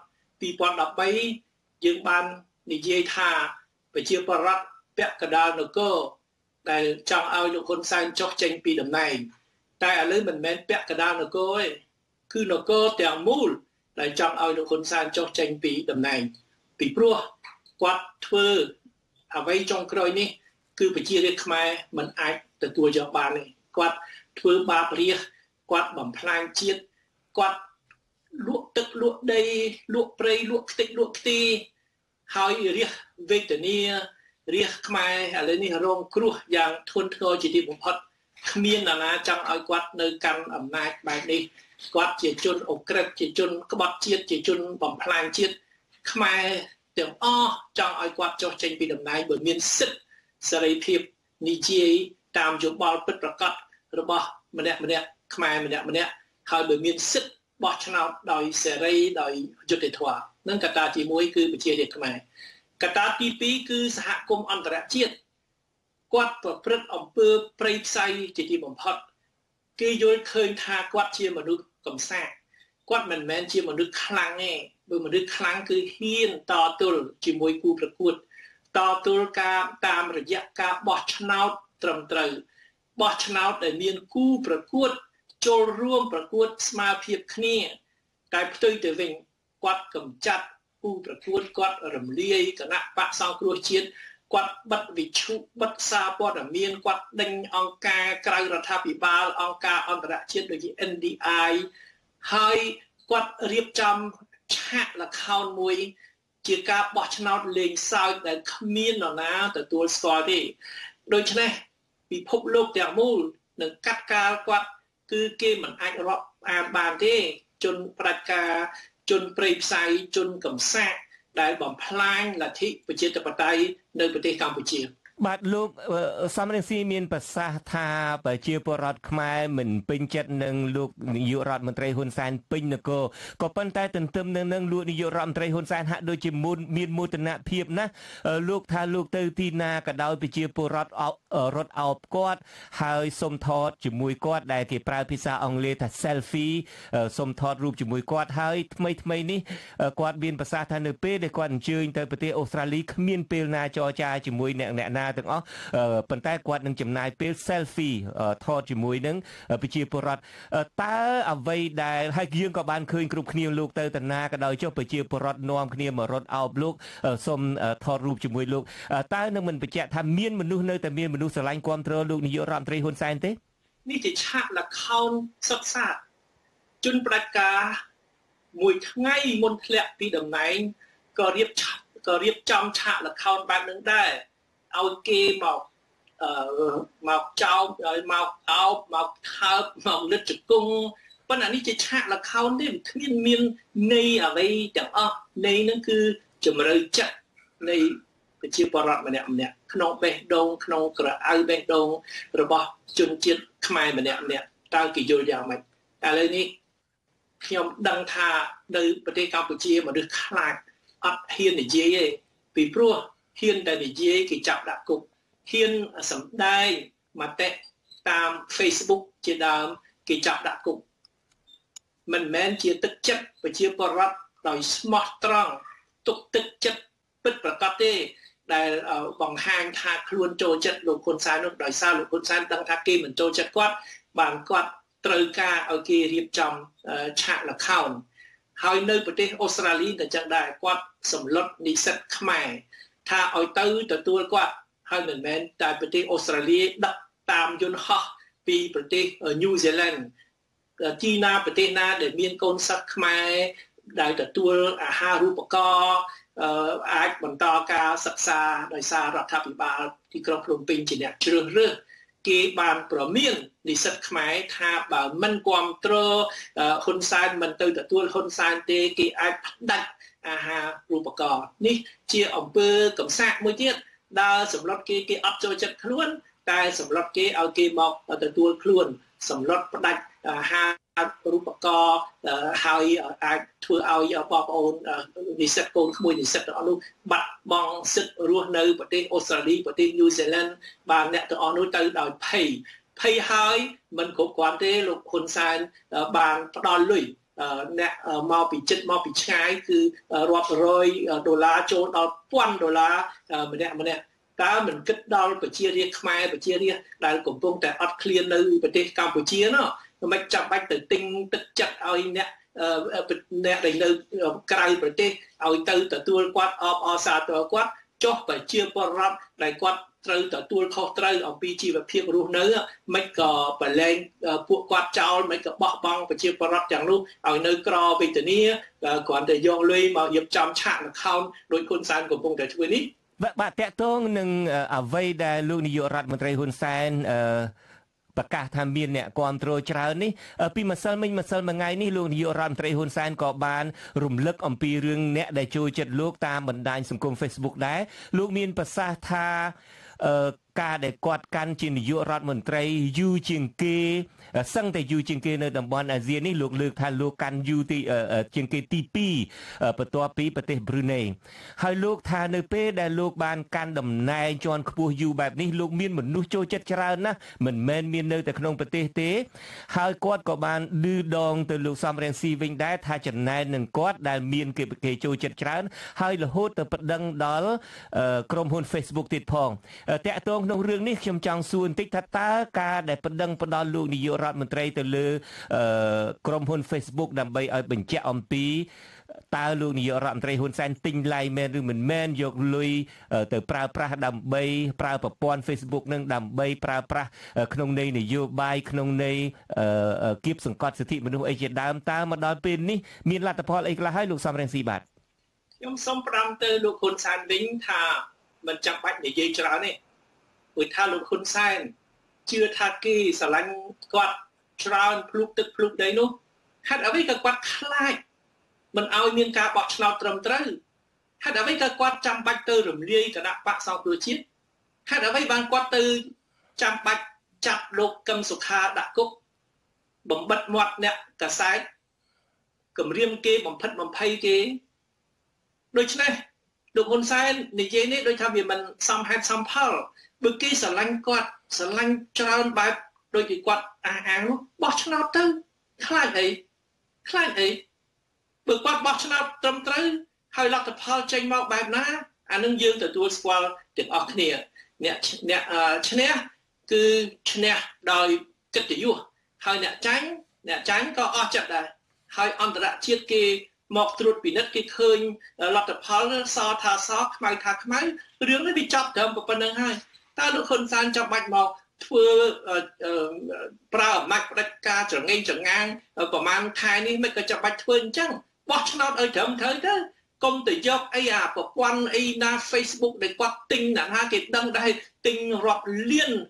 2013យើងបាននិយាយថាប្រជាពលរដ្ឋពាក់កណ្ដាលនគរដែលចង់ឲ្យលោកហ៊ុនសែនចុះចេញពីតំណែងតែឥឡូវមិនមែនពាក់កណ្ដាលនគរទេគឺនគរទាំងមូលដែលចង់ឲ្យលោកហ៊ុនសែនចុះចេញពីតំណែងពីព្រោះគាត់ធ្វើអ្វីចុងក្រោយនេះគឺប្រជារាស្ត្រខ្មែរមិនអាចទទួលយកបានទេគាត់ធ្វើបាបរាស្ត្រគាត់បំផ្លាញជាតិគាត់លក់ទឹកលក់ដីលក់ព្រៃលក់ខ្ទេចលក់ខ្ទីហើយរាស្ត្រវេទនារាស្ត្រខ្មែរឥឡូវនេះរងគ្រោះយ៉ាងធ្ងន់ធ្ងរជាទីបំផុតគ្មាននរណាចង់ឲ្យគាត់នៅកាន់អំណាចបែបនេះគាត់ជាជនអូក្រិតជាជនក្បត់ជាតិជាជនបំផ្លាញជាតិខ្មែរទាំងអស់ចង់ឲ្យគាត់ចុះចេញពីតំណែងបើមានសិទ្ធិសេរីភាពនិយាយតាមយោបល់ពិតប្រាកដរបស់ម្នាក់ខ្មែរម្នាក់ហើយបើមានសិទ្ធិបោះឆ្នោតដោយសេរីដោយយុត្តិធម៌នឹងកត្តាទី1គឺប្រជារាស្ត្រខ្មែរកត្តាទី2គឺសហគមន៍អន្តរជាតិគាត់ប្រព្រឹត្តអំពើប្រៃផ្សៃជាទីបំផុតគេយល់ឃើញថាគាត់ជាមនុស្សកំសាកគាត់មិនមែនជាមនុស្សខ្លាំងទេបើមនុស្សខ្លាំងគឺហ៊ានតទល់ជាមួយគូប្រកួតតទល់ការតាមរយៈការបោះឆ្នោតត្រឹមត្រូវបោះឆ្នោតដែលមានគូប្រកួតចូលរួមប្រកួតស្មើភាពគ្នាតែផ្ទុយទៅវិញគាត់កម្ចាត់គូប្រកួតគាត់រំលាយគណៈបកសង្គ្រោះជាតិគាត់បិទវិទ្យុបិទសារព័ត៌មានគាត់ដេញអង្គការក្រៅរដ្ឋាភិបាលអង្គការអន្តរជាតិដូចជា NDI ហើយគាត់រៀបចំឆាកល្ខោនមួយជាការបោះឆ្នោតលេងសើចដែលគ្មាននរណាទទួលស្គាល់ទេដូច្នេះពិភពលោកទាំងមូលនឹងកាត់កាលគាត់គឺគេមិនអាចរាប់អានបានទេជនផ្ដាច់ការជនព្រៃផ្សៃជនកំសាកដែលបំផ្លាញលទ្ធិប្រជាធិបតេយ្យនៅប្រទេសកម្ពុជាបាទលោកសំរងស៊ីមានប្រសាសន៍ថាប្រជាពលរដ្ឋខ្មែរមិនពេញចិត្តនឹងលោកនាយករដ្ឋមន្ត្រីហ៊ុនសែនពេញនគរក៏ប៉ុន្តែទន្ទឹមនឹងលោកនាយករដ្ឋមន្ត្រីហ៊ុនសែនហាក់ដូចជាមានមោទនភាពណាលោកថាលោកទៅទីណាក៏ដោយប្រជាពលរដ្ឋរត់អោបគាត់ហើយសុំថតជាមួយគាត់ដែលគេប្រើភាសាអង់គ្លេសថា selfie សុំថតរូបជាមួយគាត់ហើយថ្មីនេះគាត់មានប្រសាសន៍ថានៅពេលដែលគាត់អញ្ជើញទៅប្រទេសអូស្ត្រាលីគ្មានពេលណាចរចាជាមួយអ្នកណាទាំងអស់ប៉ុន្តែគាត់នឹងចំណាយពេល selfie ថតជាមួយនឹងប្រជាពលរដ្ឋតើអ្វីដែលហើយយើងក៏បានឃើញគ្រប់គ្នាលោកទៅតាណាក៏ដោយចុះប្រជាពលរដ្ឋនាំគ្នាមករត់អោបលោកសូមថតរូបជាមួយលោកតើនឹងមិនបញ្ជាក់ថាមានមនុស្សនៅតែមានមនុស្សស្រឡាញ់គាំទ្រលោកនាយករដ្ឋមន្ត្រីហ៊ុនសែនទេនេះជាឆាកល្ខោនសិក្សាជនផ្ដាច់ការមួយថ្ងៃមុនធ្លាក់ពីតំណែងក៏រៀបចំឆាកល្ខោនបែបនឹងដែរឲ្យគេមកចោមឲ្យមកអោបមកថើបមកលិតជង្គង់ប៉ុន្តែនេះជាឆាកល្ខោនទេគ្មានន័យអ្វីទាំងអស់ន័យនឹងគឺជំរឿចិត្តនៃប្រជាពលរដ្ឋម្នាក់ក្នុងបេះដូងក្នុងក្រអៅបេះដូងរបស់ជនជាតិខ្មែរម្នាក់តើគេយល់យ៉ាងម៉េចឥឡូវនេះខ្ញុំដឹងថានៅប្រទេសកម្ពុជាមនុស្សខ្លាចអត់ហ៊ាននិយាយទេពីព្រោះហ៊ានតែនិយាយគេចាប់ដាក់គុកហ៊ានសម្ដែងមតិតាម Facebook ជាដើមគេចាប់ដាក់គុកមិនមែនជាទឹកចិត្តប្រជាពលរដ្ឋដោយស្មោះត្រង់ទុកទឹកចិត្តពិតប្រាកដទេដែលបង្ហាញថាខ្លួនចូលចិត្តលោកហ៊ុនសែននោះដោយសារលោកហ៊ុនសែនដឹងថាគេមិនចូលចិត្តគាត់បានគាត់ត្រូវការឲ្យគេរៀបចំឆាកល្ខោនហើយនៅប្រទេសអូស្ត្រាលីក៏ចឹងដែរគាត់សម្លុតនិស្សិតខ្មែរថាឲ្យទៅទទួលគាត់ហើយមិនមែនតែប្រទេសអូស្ត្រាលីដឹកតាមយន្តហោះពីប្រទេសញូហ្សេឡង់ទីណាប្រទេសណាដែលមានកូនសិស្សខ្មែរដែលទទួលអាហារូបករណ៍អាចបន្តការសិក្សាដោយសាររដ្ឋាភិបាលទីក្រុងភ្នំពេញជាអ្នកជ្រើសរើសគេបានប្រមាននិស្សិតខ្មែរថាបើមិនគ្រប់គ្រងហ៊ុនសែនមិនទៅទទួលហ៊ុនសែនទេគេអាចផ្ដាច់អាហារូបករណ៍នេះជាអំពើកំសាកមួយទៀតដែលសម្លុតគេអត់ចូលចិត្តខ្លួនតែសម្លុតគេឲ្យគេមកទទួលខ្លួនសម្លុតផ្ដាច់អាហារូបករណ៍ហើយអាចធ្វើឲ្យបងប្អូននិស្សិតកូនក្មួយនិស្សិតទាំងអស់នោះបាត់បង់សិទ្ធិរស់នៅប្រទេសអូស្ត្រាលីប្រទេសញូហ្សេឡង់បានអ្នកទាំងអស់នោះទៅដោយភ័យហើយមិនគ្រប់គ្រាន់ទេលោកហ៊ុនសែនបានផ្ដល់លុយអ្នកមកពីចិត្តមកពីឆ្ងាយគឺរាប់រយដុល្លារចូលដល់$1000ម្នាក់តើមិនគិតដល់ប្រជារាស្ត្រខ្មែរប្រជារាស្ត្រដែលកំពុងតែអត់ឃ្លាននៅប្រទេសកម្ពុជាណោះមិនចាំបាច់ទៅទិញទឹកចិត្តឲ្យអ្នកដែលនៅក្រៅប្រទេសឲ្យទៅទទួលគាត់អបអរសាទរគាត់ចុះប្រជាពលរដ្ឋដែលគាត់ត្រូវទទួលខុសត្រូវអំពីជីវភាពរស់នៅមិនក៏ប្រឡែងពួកគាត់ចោលមិនក៏បោះបង់ប្រជាពលរដ្ឋទាំងនោះឲ្យនៅក្រវេទនាគ្រាន់តែយកលុយមករៀបចំឆាកល្ខោនដោយហ៊ុនសែនកំពុងតែធ្វើនេះបាទតកតងនឹងអ្វីដែលលោកនាយករដ្ឋមន្ត្រីហ៊ុនសែនប្រកាសថាមានអ្នកគ្រប់គ្រងច្រើននេះពីម្សិលមិញមួយថ្ងៃនេះលោកនាយករដ្ឋមន្ត្រីហ៊ុនសែនក៏បានរំលឹកអំពីរឿងអ្នកដែលចូលចិត្តលោកតាមបណ្ដាញសង្គម Facebook ដែរលោកមានប្រសាសន៍ថាការដែលគាត់កាន់ជានាយករដ្ឋមន្ត្រីយូរជាងគេសឹងតែយូរជាងគេនៅតំបន់អាស៊ាននេះលោកលើកថាលោកកាន់យូរជាងគេទី2បន្ទាប់ពីប្រទេសប្រ៊ុយណេហើយលោកថានៅពេលដែលលោកបានកាន់តំណែងជាន់ខ្ពស់យូរបែបនេះលោកមានមនុស្សចូលចិត្តច្រើនណាស់មិនមែនមាននៅតែក្នុងប្រទេសទេហើយគាត់ក៏បានឌឺដងទៅលោកសំរងស៊ីវិញដែរថាចំណែននឹងគាត់ដែលមានគេចូលចិត្តច្រើនហើយរហូតទៅប្តឹងដល់ក្រុមហ៊ុន Facebook ទៀតផងតកតងក្នុងរឿងនេះខ្ញុំចង់សួរបន្តិចថាតើការដែលប្តឹងផ្ដល់លោកនាយករដ្ឋមន្ត្រីទៅលើក្រុមហ៊ុន Facebook ដើម្បីឲ្យបញ្ជាក់អំពីតើលោកនាយករដ្ឋមន្ត្រីហ៊ុនសែនទិញឡាយមែនឬមិនមែនយកលុយទៅប្រើប្រាស់ដើម្បីប្រើប្រព័ន្ធ Facebook នឹងដើម្បីប្រើប្រាស់ក្នុងន័យនយោបាយក្នុងន័យគៀបសង្កត់សិទ្ធិមនុស្សអីជាដើមតើមកដល់ពេលនេះមានលទ្ធផលអីខ្លះហើយលោកសំរងស៊ីបាទខ្ញុំសូមផ្ដាំទៅលោកហ៊ុនសែនវិញថាមិនចាំបាច់និយាយច្រើនទេព្រោះថាលោកហ៊ុនសែនជឿថាគេស្រឡាញ់គាត់ច្រើនភ្លុកទឹកភ្លុកដីនោះហេតុអ្វីក៏គាត់ខ្លាចមិនឲ្យមានការបោះឆ្នោតត្រឹមត្រូវហេតុអ្វីក៏គាត់ចាំបាច់ទៅរំលាយគណៈបកសង្គ្រោះជាតិហេតុអ្វីបានគាត់ទៅចាំបាច់ចាប់លោកកឹមសុខាដាក់គុកបំបិទមាត់អ្នកកសែតគម្រាមគេបំផិតបំភ័យគេដូច្នេះលោកហ៊ុនសែននិយាយនេះដូចថាវាមិនសមហេតុសមផលបើគេស្រឡាញ់គាត់ស្រឡាញ់ច្រើនបែបដូចជាគាត់អាងនោះបោះឆ្នោតទៅខ្លាចអីបើគាត់បោះឆ្នោតត្រឹមត្រូវហើយលទ្ធផលចេញមកបែបណាអានឹងយើងទទួលស្គាល់ទាំងអស់គ្នាអ្នកឈ្នះគឺឈ្នះដោយកិត្តិយសហើយអ្នកចាញ់ក៏អស់ចិត្តដែរហើយអន្តរជាតិគេមកត្រួតពិនិត្យគេឃើញលទ្ធផលសថាសខ្មៅថាខ្មៅរឿងនេះវាចាប់ត្រឹមប៉ុណ្្នឹងហើយតើលោកហ៊ុនសែនចាំបាច់មកធ្វើប្រើអំណាចផ្ដាច់ការចង្អេងចង្ងាងប្រហែលខែនេះមិនក៏ចាំបាច់ធ្វើអញ្ចឹងបោះឆ្នោតឲ្យត្រឹមត្រូវទៅកុំទៅយកអីអាប្រព័ន្ធអីណា Facebook ដែលគាត់ទិញណាគេដឹងដែរទិញរាប់លាន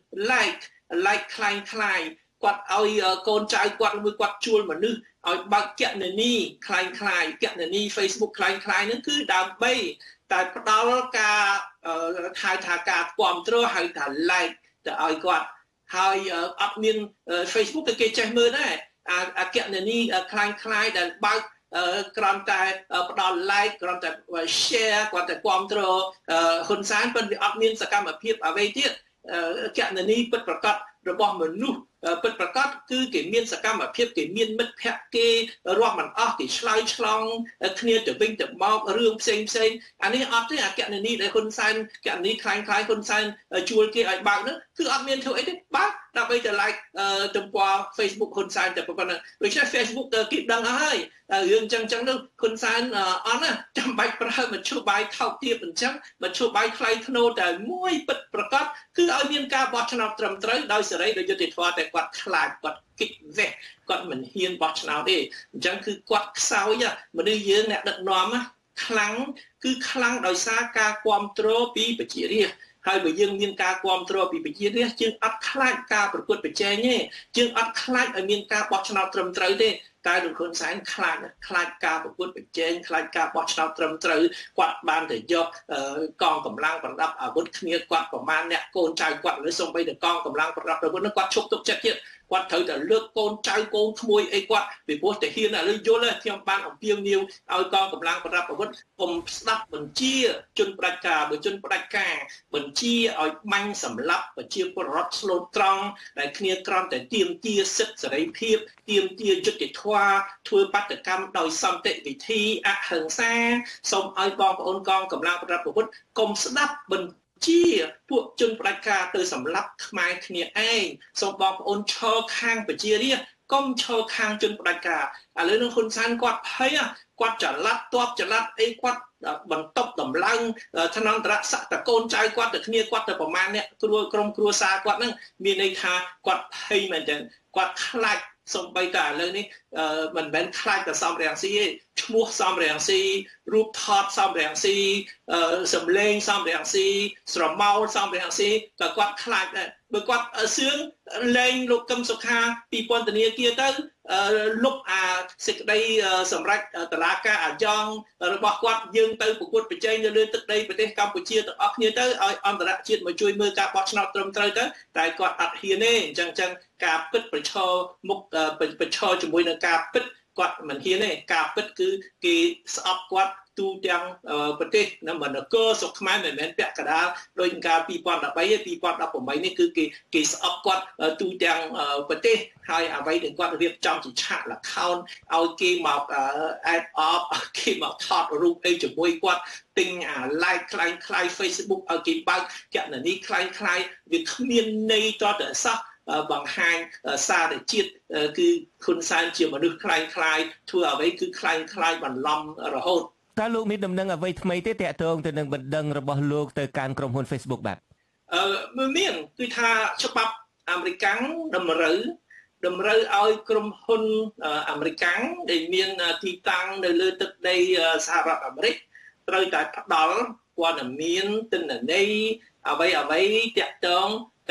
like คล้ายគាត់ឲ្យកូនចៅគាត់មួយគាត់ជួលមនុស្សឲ្យបើកគណនីคล้ายគណនី Facebook คล้ายហ្នឹងគឺដើម្បីតែផ្ដល់ការហៅថាការគ្រប់គ្រងហៅថា like ទៅឲ្យគាត់ហើយអត់មាន Facebook គេចេះមើលដែរអាគណនីคล้ายដែលបើកគ្រាន់តែផ្ដល់ like គ្រាន់តែ share គ្រាន់តែគ្រប់គ្រងហ៊ុនសែនប៉ុន្តែអត់មានសកម្មភាពអ្វីទៀតគណនីពិតប្រាកដរបស់មនុស្សពិតប្រាកដគឺគេមានសកម្មភាពគេមានមិត្តភ័ក្តិគេរាប់មិនអស់គេឆ្លើយឆ្លងគ្នាទៅវិញទៅមករឿងផ្សេងអានេះអត់ទេអាគណនីដែលហ៊ុនសែនគណនីคล้ายហ៊ុនសែនជួលគេឲ្យបើកនោះគឺអត់មានធ្វើអីទេបើកដើម្បីទៅ like ទំព័រ Facebook ហ៊ុនសែនតែប៉ុណ្ណឹងដូច្នេះ Facebook គេដឹងអស់ហើយរឿងអញ្ចឹងនោះហ៊ុនសែនអត់ណាចាំបាច់ប្រើមធ្យោបាយថោកទាបអញ្ចឹងមធ្យោបាយថ្លៃធ្នូតែមួយពិតប្រាកដគឺឲ្យមានការបោះឆ្នោតត្រឹមត្រូវដោយសេរីដោយយុត្តិធម៌តែគាត់ខ្លាចគាត់គិតវេះគាត់មិនហ៊ានបោះឆ្នោតទេអញ្ចឹងគឺគាត់ខ្សោយមនុស្សយើងអ្នកដឹកនាំខ្លាំងគឺខ្លាំងដោយសារការគ្រប់គ្រងពីប្រជារាស្ត្រហើយបើយើងមានការគ្រប់គ្រងពីប្រជារាស្ត្រយើងអត់ខ្លាចការប្រកួតប្រជែងទេយើងអត់ខ្លាចឲ្យមានការបោះឆ្នោតត្រឹមត្រូវទេតែលោកហ៊ុនសែនខ្លាចការប្រកួតប្រជែងខ្លាចការបោះឆ្នោតត្រឹមត្រូវគាត់បានទៅយកកងកម្លាំងប្រដាប់អាវុធគ្នាគាត់ប្រមាណអ្នកកូនចៅគាត់លើសំបីតែកងកម្លាំងប្រដាប់អាវុធនោះគាត់ឈប់ទុកចិត្តទៀតគាត់ត្រូវតែលើកកូនចៅកូនក្មួយអីគាត់ពីព្រោះតែហ៊ានឥឡូវយល់ខ្ញុំបានអំពាវនាវឲ្យកងកម្លាំងប្រដាប់អាវុធកុំស្ដាប់បញ្ជាជនផ្ដាច់ការបើជនផ្ដាច់ការបញ្ជាឲ្យបាញ់សម្លាប់ប្រជាពលរដ្ឋស្លូតត្រង់ដែលគ្នាក្រំតែទាមទារសិទ្ធិសេរីភាពទាមទារយុត្តិធម៌ធ្វើបាតកម្មដោយសន្តិវិធីអហិង្សាសូមឲ្យបងប្អូនកងកម្លាំងប្រដាប់អាវុធកុំស្ដាប់បញ្ជាពួកជនផ្ដាច់ការទៅសម្លាប់ខ្មែរគ្នាឯងសូមបងប្អូនឈរខាងប្រជារាស្ត្រកុំឈរខាងជនផ្ដាច់ការឥឡូវនឹងហ៊ុនសែនគាត់ភ័យគាត់ចល័តតបចល័តអីគាត់បន្ទប់តម្លើងថ្នាំតរស័កតកូនចៅគាត់ទៅគ្នាគាត់ទៅប្រមាណអ្នកក្រុមគ្រួសារគាត់ហ្នឹងមានន័យថាគាត់ភ័យមែនទែនគាត់ខ្លាចសំបីតែឥឡូវនេះមិនមែនខ្លាចតែសំរងស៊ីទេឈ្មោះសំរងស៊ីរូបថតសំរងស៊ីសំឡេងសំរងស៊ីស្រមោលសំរងស៊ីក៏គាត់ខ្លាចដែរបើគាត់សឿងលេងលោកកឹមសុខាពីពន្ធនាគារទៅលុបអាសេចក្តីសម្រេចតុលាការអាយ៉ងរបស់គាត់យើងទៅប្រកួតប្រជែងនៅលើទឹកដីប្រទេសកម្ពុជាទាំងអស់គ្នាទៅឲ្យអន្តរជាតិមកជួយមើលការបោះឆ្នោតត្រឹមត្រូវទៅតែគាត់អត់ហ៊ានទេអញ្ចឹងការពិតប្រឈរមុខប្រឈរជាមួយនឹងការពិតគាត់មិនហ៊ានទេការពិតគឺគេស្អប់គាត់ទូទាំងប្រទេសនៅនគរស្រុកខ្មែរមិនមែនពាក់កណ្ដាលដោយកាល2013ទេ2018នេះគឺគេស្អប់គាត់ទូទាំងប្រទេសហើយអ្វីដែលគាត់រៀបចំជាឆាកល្ខោនឲ្យគេមកអេដអបគេមកថតរូបអីជាមួយគាត់ទិញអា like คล้าย Facebook ឲ្យគេបើកគណនីคล้ายវាគ្មានន័យតទៅសោះបង្ហាញសារជាតិគឺហ៊ុនសែនជាមនុស្សคล้ายធ្វើអ្វីគឺคล้ายបន្លំរហូតតើលោកមានដំណឹងអ្វីថ្មីទេតាក់ទងទៅនឹងបណ្ដឹងរបស់លោកទៅកាន់ក្រុមហ៊ុន Facebook បាទមានគឺថាច្បាប់អាមេរិកតម្រូវឲ្យក្រុមហ៊ុនអាមេរិកដែលមានទីតាំងនៅលើទឹកដីសហរដ្ឋអាមេរិកត្រូវតែផ្ដល់ព័ត៌មានទិន្នន័យអ្វីតាក់ទង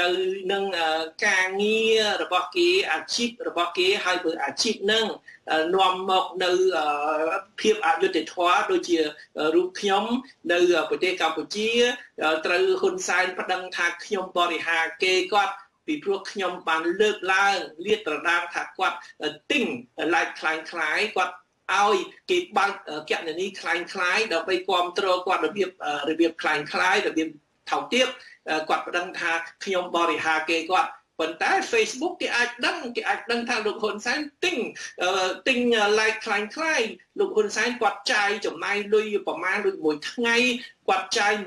ទៅនឹងការងាររបស់គេអាជីពរបស់គេហើយបើអាជីពនឹងនាំមកនៅភាពអយុត្តិធម៌ដូចជារូបខ្ញុំនៅប្រទេសកម្ពុជាត្រូវហ៊ុនសែនប្តឹងថាខ្ញុំបរិហាគេគាត់ពីព្រោះខ្ញុំបានលើកឡើងលាតត្រដាងថាគាត់ទិញ like คล้ายៗគាត់ឲ្យគេបើកគណនីคล้ายៗដើម្បីគ្រប់គ្រងគាត់របៀបคล้ายៗរបៀបថោកទាបគាត់ប្តឹងថាខ្ញុំបរិហាគេគាត់ប៉ុន្តែ Facebook គេអាចដឹងថាលោកហ៊ុនសែនទិញ like คล้ายៗលោកហ៊ុនសែនគាត់ចាយចំណាយលុយប្រមាណដូចមួយថ្ងៃគាត់ចាយ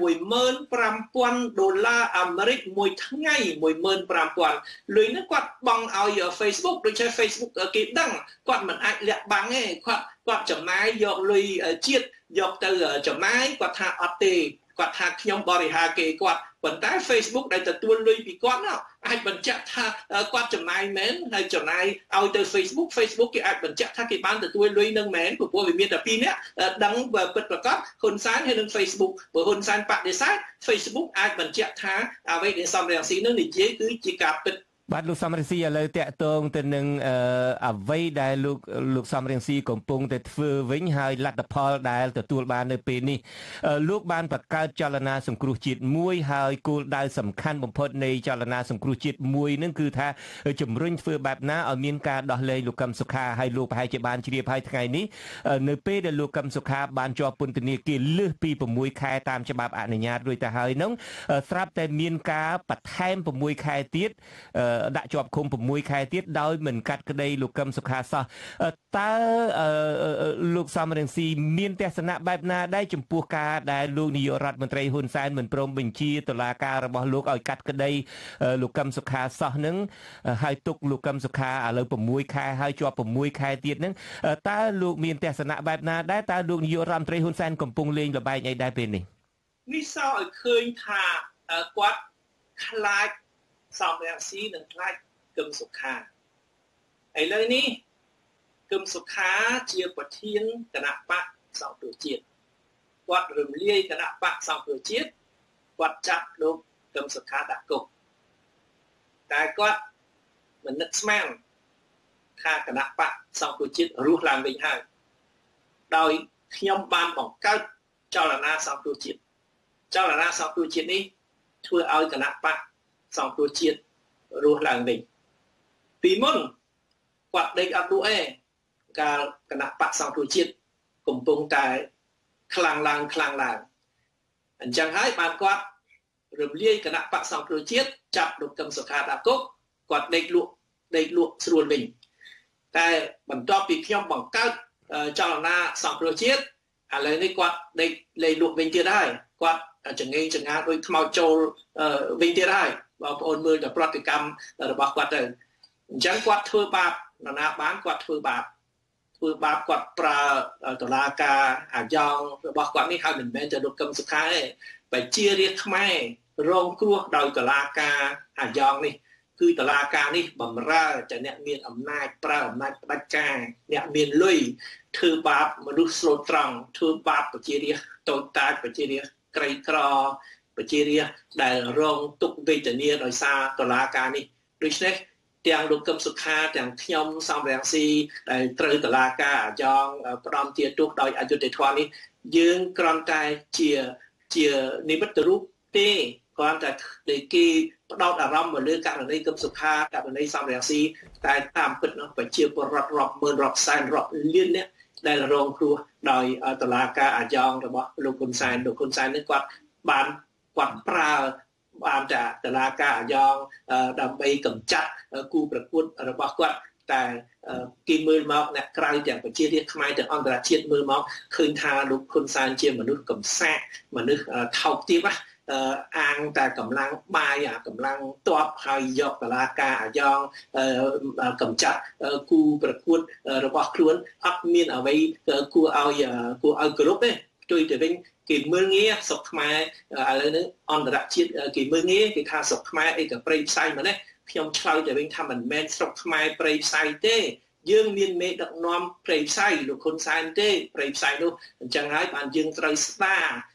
$15,000 អាមេរិកមួយថ្ងៃ$15,000លុយនោះគាត់បង់ឲ្យ Facebook ដូចជា Facebook គេដឹងគាត់មិនអាចលាក់បាំងទេគាត់ចំណាយយកលុយជាតិយកទៅចំណាយគាត់ថាអត់ទេគាត់ថាខ្ញុំបរិហាគេគាត់ប៉ុន្តែ Facebook ដែលទទួលលុយពីគាត់នោះអាចបញ្ជាក់ថាគាត់ចំណាយមែនហើយចំណាយឲ្យទៅ Facebook គេអាចបញ្ជាក់ថាគេបានទទួលលុយនឹងមែនព្រោះវាមានតែពីរនាក់ដឹងពិតប្រាកដហ៊ុនសែនហើយនឹង Facebook បើហ៊ុនសែនបដិសេធ Facebook អាចបញ្ជាក់ថាអ្វីដែលសំរងស៊ីនឹងនិយាយគឺជាការពិតបាទលោកសំរងស៊ីឥឡូវតាក់ទងទៅនឹងអ្វីដែលលោកសំរងស៊ីកំពុងតែធ្វើវិញហើយលទ្ធផលដែលទទួលបាននៅពេលនេះលោកបានបង្កើតចលនាសង្គ្រោះជាតិមួយហើយគោលដៅសំខាន់បំផុតនៃចលនាសង្គ្រោះជាតិមួយនឹងគឺថាជំរុញធ្វើបែបណាឲ្យមានការដោះលែងលោកកឹមសុខាហើយលោកប្រហែលជាបានជ្រាបហើយថ្ងៃនេះនៅពេលដែលលោកកឹមសុខាបានជាប់ពន្ធនាគារលើសពី6ខែតាមច្បាប់អនុញ្ញាតរួចទៅហើយនោះស្រាប់តែមានការបន្ថែម6ខែទៀតដាក់ជាប់ឃុំ6ខែទៀតដោយមិនកាត់ក្តីលោកកឹមសុខាសោះតើលោកសំរងស៊ីមានទស្សនៈបែបណាដែរចំពោះការដែលលោកនាយករដ្ឋមន្ត្រីហ៊ុនសែនមិនព្រមបញ្ជាតុលាការរបស់លោកឲ្យកាត់ក្តីលោកកឹមសុខាសោះនឹងហើយទុកលោកកឹមសុខាឥឡូវ6ខែហើយជាប់6ខែទៀតនឹងតើលោកមានទស្សនៈបែបណាដែរតើលោកនាយករដ្ឋមន្ត្រីហ៊ុនសែនកំពុងលេងល្បែងអីដែរពេលនេះនេះសោឲ្យឃើញថាគាត់ខ្លាចសំរងស៊ីនឹងខ្លាចកឹមសុខាឥឡូវនេះកឹមសុខាជាប្រធានគណៈបកសង្គ្រោះជាតិគាត់រំលាយគណៈបកសង្គ្រោះជាតិគាត់ចាប់លោកកឹមសុខាដាក់គុកតែគាត់មិននឹកស្មានថាគណៈបកសង្គ្រោះជាតិរស់ឡើងវិញហើយដោយខ្ញុំបានបង្កើតចលនាសង្គ្រោះជាតិនេះធ្វើឲ្យគណៈបកសង្គ្រោះជាតិរស់ឡើងវិញពីមុនគាត់ដេកអត់លក់ឯងកាលគណៈបកសង្គ្រោះជាតិកំពុងតែខ្លាំងឡើងអញ្ចឹងហើយបានគាត់រំលាយគណៈបកសង្គ្រោះជាតិចាប់លោកកឹមសុខាដាក់គុកគាត់ដេកលក់ស្រួលវិញតែបន្ទាប់ពីខ្ញុំបង្កើតចលនាសង្គ្រោះជាតិឥឡូវនេះគាត់ដេកលេងលក់វិញទៀតហើយគាត់ចង្អាដូចខ្មោចចូលវិញទៀតហើយបងប្អូនមើលតែប្រតិកម្មរបស់គាត់ទៅអញ្ចឹងគាត់ធ្វើបាបនរណាបានគាត់ធ្វើបាបគាត់ប្រើតុលាការអាយ៉ងរបស់គាត់នេះហើយមិនមែនតែលោកកឹមសុខាទេប្រជារាស្ត្រខ្មែររងគ្រោះដោយតុលាការអាយ៉ងនេះគឺតុលាការនេះបំរើតែអ្នកមានអំណាចប្រើអំណាចផ្ដាច់ការអ្នកមានលុយធ្វើបាបមនុស្សស្លូតត្រង់ធ្វើបាបប្រជារាស្ត្រតូចតាចប្រជារាស្ត្រក្រីក្រប្រជារាស្ត្រដែលរងទុក្ខវេទនាដោយសារតុលាការនេះដូច្នេះទាំងលោកកឹមសុខាទាំងខ្ញុំសំរងស៊ីដែលត្រូវតុលាការអាយ៉ងផ្ដំទាទោសដោយអយុត្តិធម៌នេះយើងគ្រាន់តែជានិមិត្តរូបទេគ្រាន់តែគេផ្ដោតអារម្មណ៍មកលើករណីកឹមសុខាករណីសំរងស៊ីតែតាមពិតនោះប្រជាពលរដ្ឋរាប់ម៉ឺនរាប់សែនរាប់លានអ្នកដែលរងគ្រោះដោយតុលាការអាយ៉ងរបស់លោកហ៊ុនសែននេះគាត់ប្រើបានតែតុលាការអាយ៉ងដើម្បីកម្ចាត់គូប្រកួតរបស់គាត់តែគេមើលមកអ្នកក្រៅទាំងប្រជារាស្ត្រខ្មែរទាំងអន្តរជាតិមើលមកឃើញថាលោកហ៊ុនសែនជាមនុស្សកំសាកមនុស្សថោកទាបអាងតែកម្លាំងបាយកម្លាំងទ័ពហើយយកតុលាការអាយ៉ងកម្ចាត់គូប្រកួតរបស់ខ្លួនអត់មានអ្វីគួរឲ្យគោរពទេផ្ទុយទៅវិញគេមើលងាយស្រុកខ្មែរឥឡូវនេះអន្តរជាតិគេមើលងាយគេថាស្រុកខ្មែរអីក៏ប្រេងផ្សៃមកនេះខ្ញុំឆ្លើយទៅវិញថាមិនមែនស្រុកខ្មែរប្រេងផ្សៃទេយើងមានមេដឹកនាំប្រេងផ្សៃលោកហ៊ុនសែនទេប្រេងផ្សៃនោះអញ្ចឹងហើយបានយើងត្រូវស្ដារ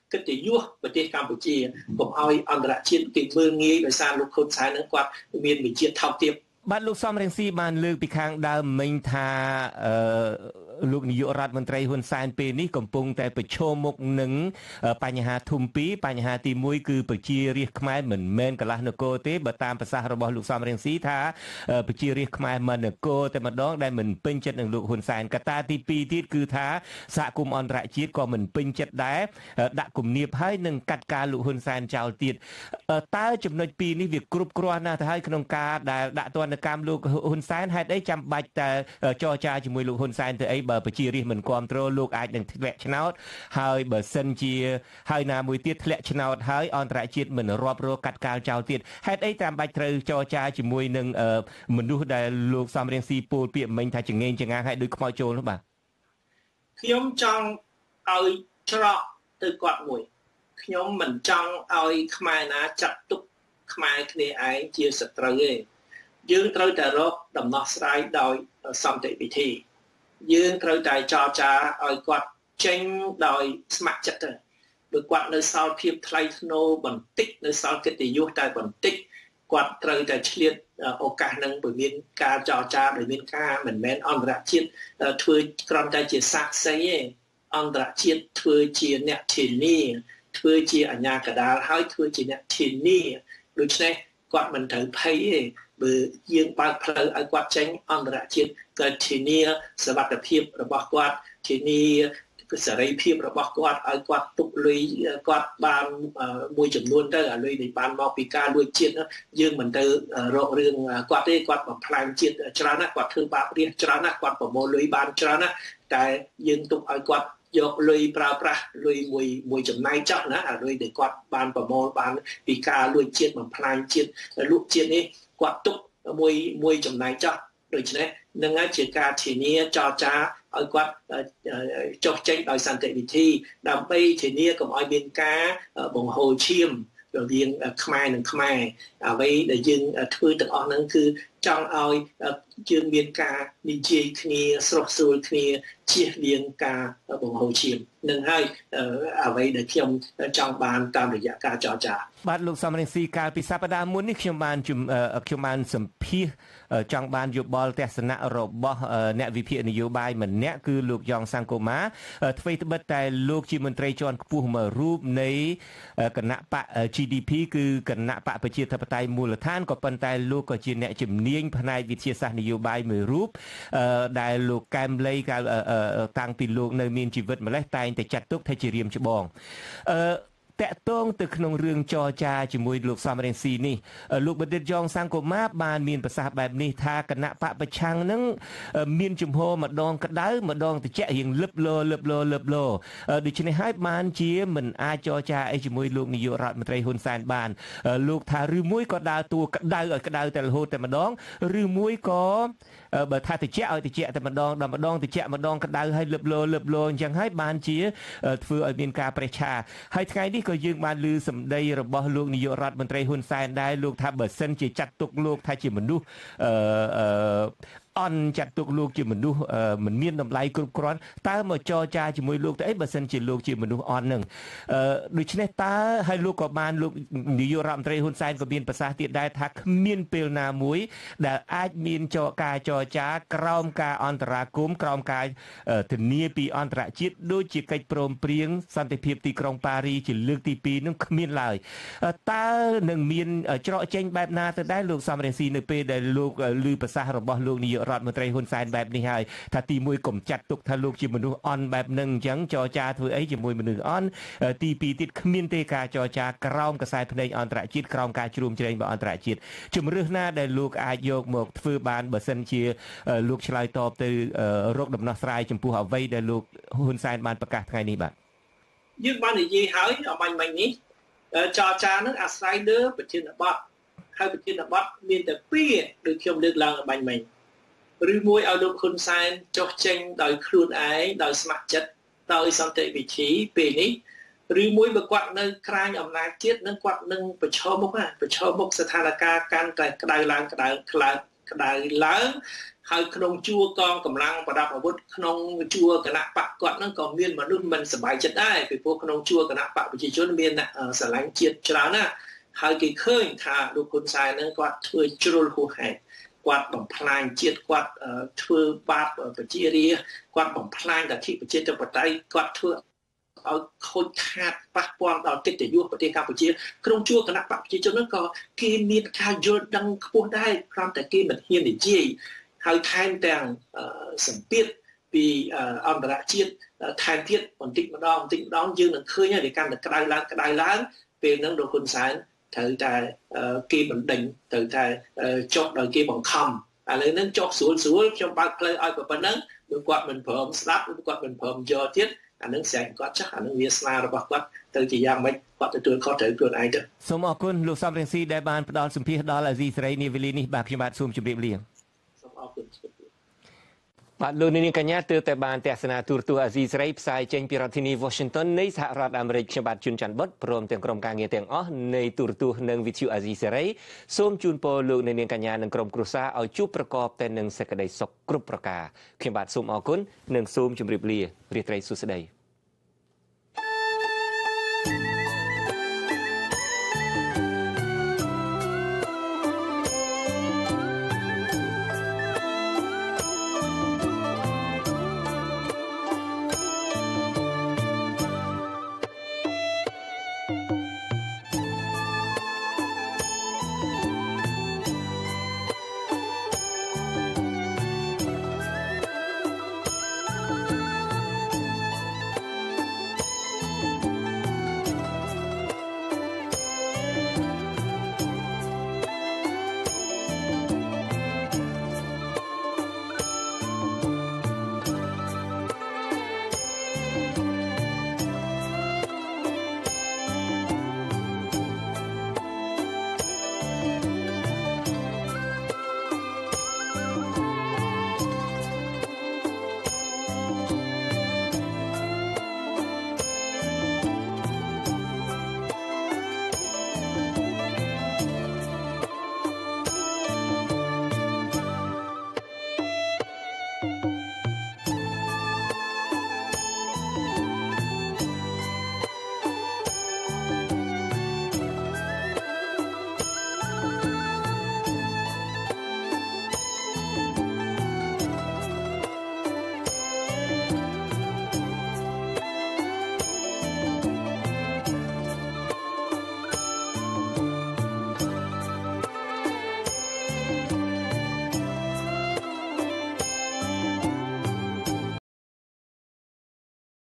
កិត្តិយសប្រទេសកម្ពុជាកុំឲ្យអន្តរជាតិគេមើលងាយដោយសារលោកហ៊ុនសែននឹងគាត់មានវិជាថោកទាបបាទលោកសំរងស៊ីបានលើកពីខាងដើមមិញថាលោកនាយករដ្ឋមន្ត្រីហ៊ុនសែនពេលនេះកំពុងតែប្រឈមមុខនឹងបញ្ហាធំពីរបញ្ហាទី1គឺប្រជារាស្ត្រខ្មែរមិនមែនកន្លះនគរទេបើតាមប្រសាសន៍របស់លោកសំរងស៊ីថាប្រជារាស្ត្រខ្មែរមិននគរតែម្ដងដែលមិនពេញចិត្តនឹងលោកហ៊ុនសែនកត្តាទី2ទៀតគឺថាសហគមន៍អន្តរជាតិក៏មិនពេញចិត្តដែរដាក់គំនាបហើយនឹងកាត់ការលោកហ៊ុនសែនចោលទៀតតើចំណុច2នេះវាគ្រប់គ្រាន់ណាស់ទៅហើយក្នុងការដែលដាក់ទណ្ឌកម្មលោកហ៊ុនសែនហេតុអីចាំបាច់តែចរចាជាមួយលោកហ៊ុនសែនទៅអីបើប្រជារាស្ត្រមិនគ្រប់គ្រងលោកអាចនឹងធ្លាក់ឆ្នោតហើយបើសិនជាហើយណាមួយទៀតធ្លាក់ឆ្នោតហើយអន្តរជាតិមិនរាប់រកកាត់កាលចោលទៀតហេតុអីតាមបាច់ត្រូវចរចាជាមួយនឹងមនុស្សដែលលោកសំរងស៊ីពោលពាក្យមិញថាចងេងចងាហើយដូចខ្មោចចូលនោះបាទខ្ញុំចង់ឲ្យច្រកទៅគាត់មួយខ្ញុំមិនចង់ឲ្យខ្មែរណាចាត់ទុកខ្មែរគ្នាឯងជាសត្រូវទេយើងត្រូវតែរកដំណោះស្រាយដោយសន្តិវិធីយើងត្រូវតែចរចាឲ្យគាត់ចេញដោយស្ម័គ្រចិត្តទៅបើគាត់នៅសល់ភាពថ្លៃថ្នូរបន្តិចនៅសល់កិត្តិយសតែបន្តិចគាត់ត្រូវតែឆ្លៀតឱកាសនឹងបើមានការចរចាដោយមានការមិនមែនអន្តរជាតិធ្វើគ្រាន់តែជាសាក្សីទេអន្តរជាតិធ្វើជាអ្នកធានាធ្វើជាអាជ្ញាកណ្ដាលហើយធ្វើជាអ្នកធានាដូច្នេះគាត់មិនត្រូវភ័យទេបើយើងបើកផ្លូវឲ្យគាត់ចេញអន្តរជាតិក៏ធានាសុវត្ថិភាពរបស់គាត់ធានាសេរីភាពរបស់គាត់ឲ្យគាត់ទុកលុយគាត់បានមួយចំនួនទៅអាលុយដែលបានមកពីការលួចជាតិយើងមិនទៅរករឿងគាត់ទេគាត់បំផ្លាញជាតិច្រើនណាស់គាត់ធ្វើបាបរាជច្រើនណាស់គាត់ប្រមូលលុយបានច្រើនណាស់តែយើងទុកឲ្យគាត់យកលុយប្រើប្រាស់លុយមួយចំណាយចោះណាអាលុយដែលគាត់បានប្រមូលបានពីការលួចជាតិបំផ្លាញជាតិលក់ជាតិនេះគាត់ទុកមួយចំណាយចោះដូច្នេះនឹងហើយជាការធានាចរចាឲ្យគាត់ចុះចេញដោយសន្តិវិធីដើម្បីធានាកុំឲ្យមានការបង្ហូរឈាមរវាងខ្មែរនិងខ្មែរអ្វីដែលយើងធ្វើទាំងអស់ហ្នឹងគឺចង់ឲ្យយើងមានការនិយាយគ្នាស្រស់ស្រួលគ្នាជៀសវាងការបង្ហូរឈាមនឹងហើយអ្វីដែលខ្ញុំចង់បានតាមរយៈការចរចាបាទលោកសំរងស៊ីកាលពីសប្តាហ៍មុននេះខ្ញុំបានសម្ភាសចង់បានយោបល់ទស្សនៈរបស់អ្នកវិភាគនយោបាយម្នាក់គឺលោកយ៉ងសង្គមាអ្វីត្បិតតែលោកជាមន្ត្រីជាន់ខ្ពស់មួយរូបនៃគណៈបក GDP គឺគណៈបកប្រជាធិបតេយ្យមូលដ្ឋានក៏ប៉ុន្តែលោកក៏ជាអ្នកជំនាញផ្នែកវិទ្យាសាស្ត្រនយោបាយមួយរូបដែលលោកកែមលីកាលតាំងពីលោកនៅមានជីវិតម្លេះតែងតែចាត់ទុកថាជារៀមច្បងតកតងទៅក្នុងរឿងចរចាជាមួយលោកសំរងស៊ីនេះលោកបណ្ឌិតយ៉ងសង្គមាបានមានប្រសាសន៍បែបនេះថាគណៈបកប្រឆាំងនឹងមានជំហរម្ដងក្តៅម្ដងត្រជាក់រៀងលឹបលោដូច្នេះហើយបានជាមិនអាចចរចាអីជាមួយលោកនាយករដ្ឋមន្ត្រីហ៊ុនសែនបានលោកថាឬមួយក៏ដើរតួក្តៅឲ្យក្តៅតែរហូតតែម្ដងឬមួយក៏បើថាត្រជាក់ឲ្យត្រជាក់តែម្ដងដល់ម្ដងត្រជាក់ម្ដងក្តៅឲ្យលឹបលោអញ្ចឹងហើយបានជាធ្វើឲ្យមានការប្រេះឆាហើយថ្ងៃនេះក៏យើងបានឮសម្ដីរបស់លោកនាយករដ្ឋមន្ត្រីហ៊ុនសែនដែរលោកថាបើសិនជាចាត់ទុកលោកថាជាមនុស្សអន់ចាត់ទុកលោកជាមនុស្សមិនមានតម្លៃគ្រប់គ្រាន់តើមកចរចាជាមួយលោកទៅអីបើសិនជាលោកជាមនុស្សអន់នឹងដូច្នេះតើហើយលោកក៏បានលោកនាយករដ្ឋមន្ត្រីហ៊ុនសែនក៏មានប្រសាសន៍ទៀតដែរថាគ្មានពេលណាមួយដែលអាចមានការចរចាក្រោមការអន្តរាគមន៍ក្រោមការធានាពីអន្តរជាតិដូចជាកិច្ចព្រមព្រៀងសន្តិភាពទីក្រុងប៉ារីជាលើកទី2នឹងគ្មានឡើយតើនឹងមានច្រកចេញបែបណាទៅដែរលោកសំរងស៊ីនៅពេលដែលលោកឮប្រសាសន៍របស់លោកនាយករដ្ឋមន្ត្រីហ៊ុនសែនបែបនេះហើយថាទី1កុំចាត់ទុកថាលោកជាមនុស្សអន់បែបហ្នឹងអញ្ចឹងចរចាធ្វើអីជាមួយមនុស្សអន់ទី2ទៀតគ្មានទេការចរចាក្រោមខ្សែភ្នែកអន្តរជាតិក្រោមការជ្រោមជ្រែងរបស់អន្តរជាតិជំរឿសណាដែលលោកអាចយកមកធ្វើបានបើសិនជាលោកឆ្លើយតបទៅរកដំណោះស្រាយចំពោះអ្វីដែលលោកហ៊ុនសែនបានប្រកាសថ្ងៃនេះបាទយើងបាននិយាយហើយអមាញ់មិញនេះចរចានឹងអាស្រ័យលើប្រធានបទហើយប្រធានបទមានតែ2ដូចខ្ញុំលើកឡើងអមាញ់មិញឬមួយឲ្យលោកហ៊ុនសែនចុះចេញដោយខ្លួនឯងដោយស្ម័គ្រចិត្តដោយសន្តិវិធីពេលនេះឬមួយបើគាត់នៅក្រាញអំណាចជាតិនឹងគាត់នឹងប្រឈមមុខស្ថានភាពកាន់តែក្តៅឡើងក្តៅឡើងហើយក្នុងជួរកងកម្លាំងប្រដាប់អាវុធក្នុងជួរគណៈបកគាត់ហ្នឹងក៏មានមនុស្សមិនសប្បាយចិត្តដែរពីព្រោះក្នុងជួរគណៈបកប្រជាជនមានស្រឡាញ់ជាតិច្រើនណាស់ហើយគេឃើញថាលោកហ៊ុនសែនហ្នឹងគាត់ធ្វើជ្រុលហួសហេតុគាត់បំផ្លាញជាតិគាត់ធ្វើបាបប្រជារាស្ត្រគាត់បំផ្លាញលទ្ធិប្រជាធិបតេយ្យគាត់ធ្វើឲ្យខូចខាតប៉ះពាល់ដល់កិត្តិយសប្រទេសកម្ពុជាក្នុងជួរគណៈបកប្រជាជនហ្នឹងក៏គេមានការយល់ដឹងខ្ពស់ដែរគ្រាន់តែគេមិនហ៊ាននិយាយហើយថែមទាំងសម្ពាធពីអន្តរជាតិថែមទៀតបន្តិចម្ដងយើងនឹងឃើញហើយវាកាន់តែក្តៅឡើងពេលហ្នឹងលោកហ៊ុនសែនត្រូវតែគេបណ្ដេញត្រូវតែចុះដោយគេបង្ខំឥឡូវហ្នឹងចុះស្រួលខ្ញុំបើកផ្លូវឲ្យប៉ុណ្ណឹងបើគាត់មិនព្រមស្ដាប់គាត់មិនព្រមយកទៀតអានឹងស្រែកគាត់ចាស់អានឹងវាស្នារបស់គាត់ទៅជាយ៉ាងម៉េចគាត់ទទួលខុសត្រូវខ្លួនឯងទៅសូមអរគុណលោកសំរងស៊ីដែលបានផ្ដល់សម្ភារដល់អាស៊ីសេរីនាវេលានេះបាទខ្ញុំបាទសូមជម្រាបលាសូមអរគុណបាទលោកនាងកញ្ញាទើបតែបានទស្សនាទូរទស្សន៍អាស៊ីសេរីផ្សាយចេញពីរដ្ឋធានី Washington នៃសហរដ្ឋអាមេរិកខ្ញុំបាទជួនច័ន្ទបុតព្រមទាំងក្រុមការងារទាំងអស់នៃទូរទស្សន៍និងវិទ្យុអាស៊ីសេរីសូមជូនពរលោកនាងកញ្ញានិងក្រុមគ្រួសារឲ្យជួបប្រកបតែនឹងសេចក្តីសុខគ្រប់ប្រការខ្ញុំបាទសូមអរគុណនិងសូមជម្រាបលារីករាយសួស្តី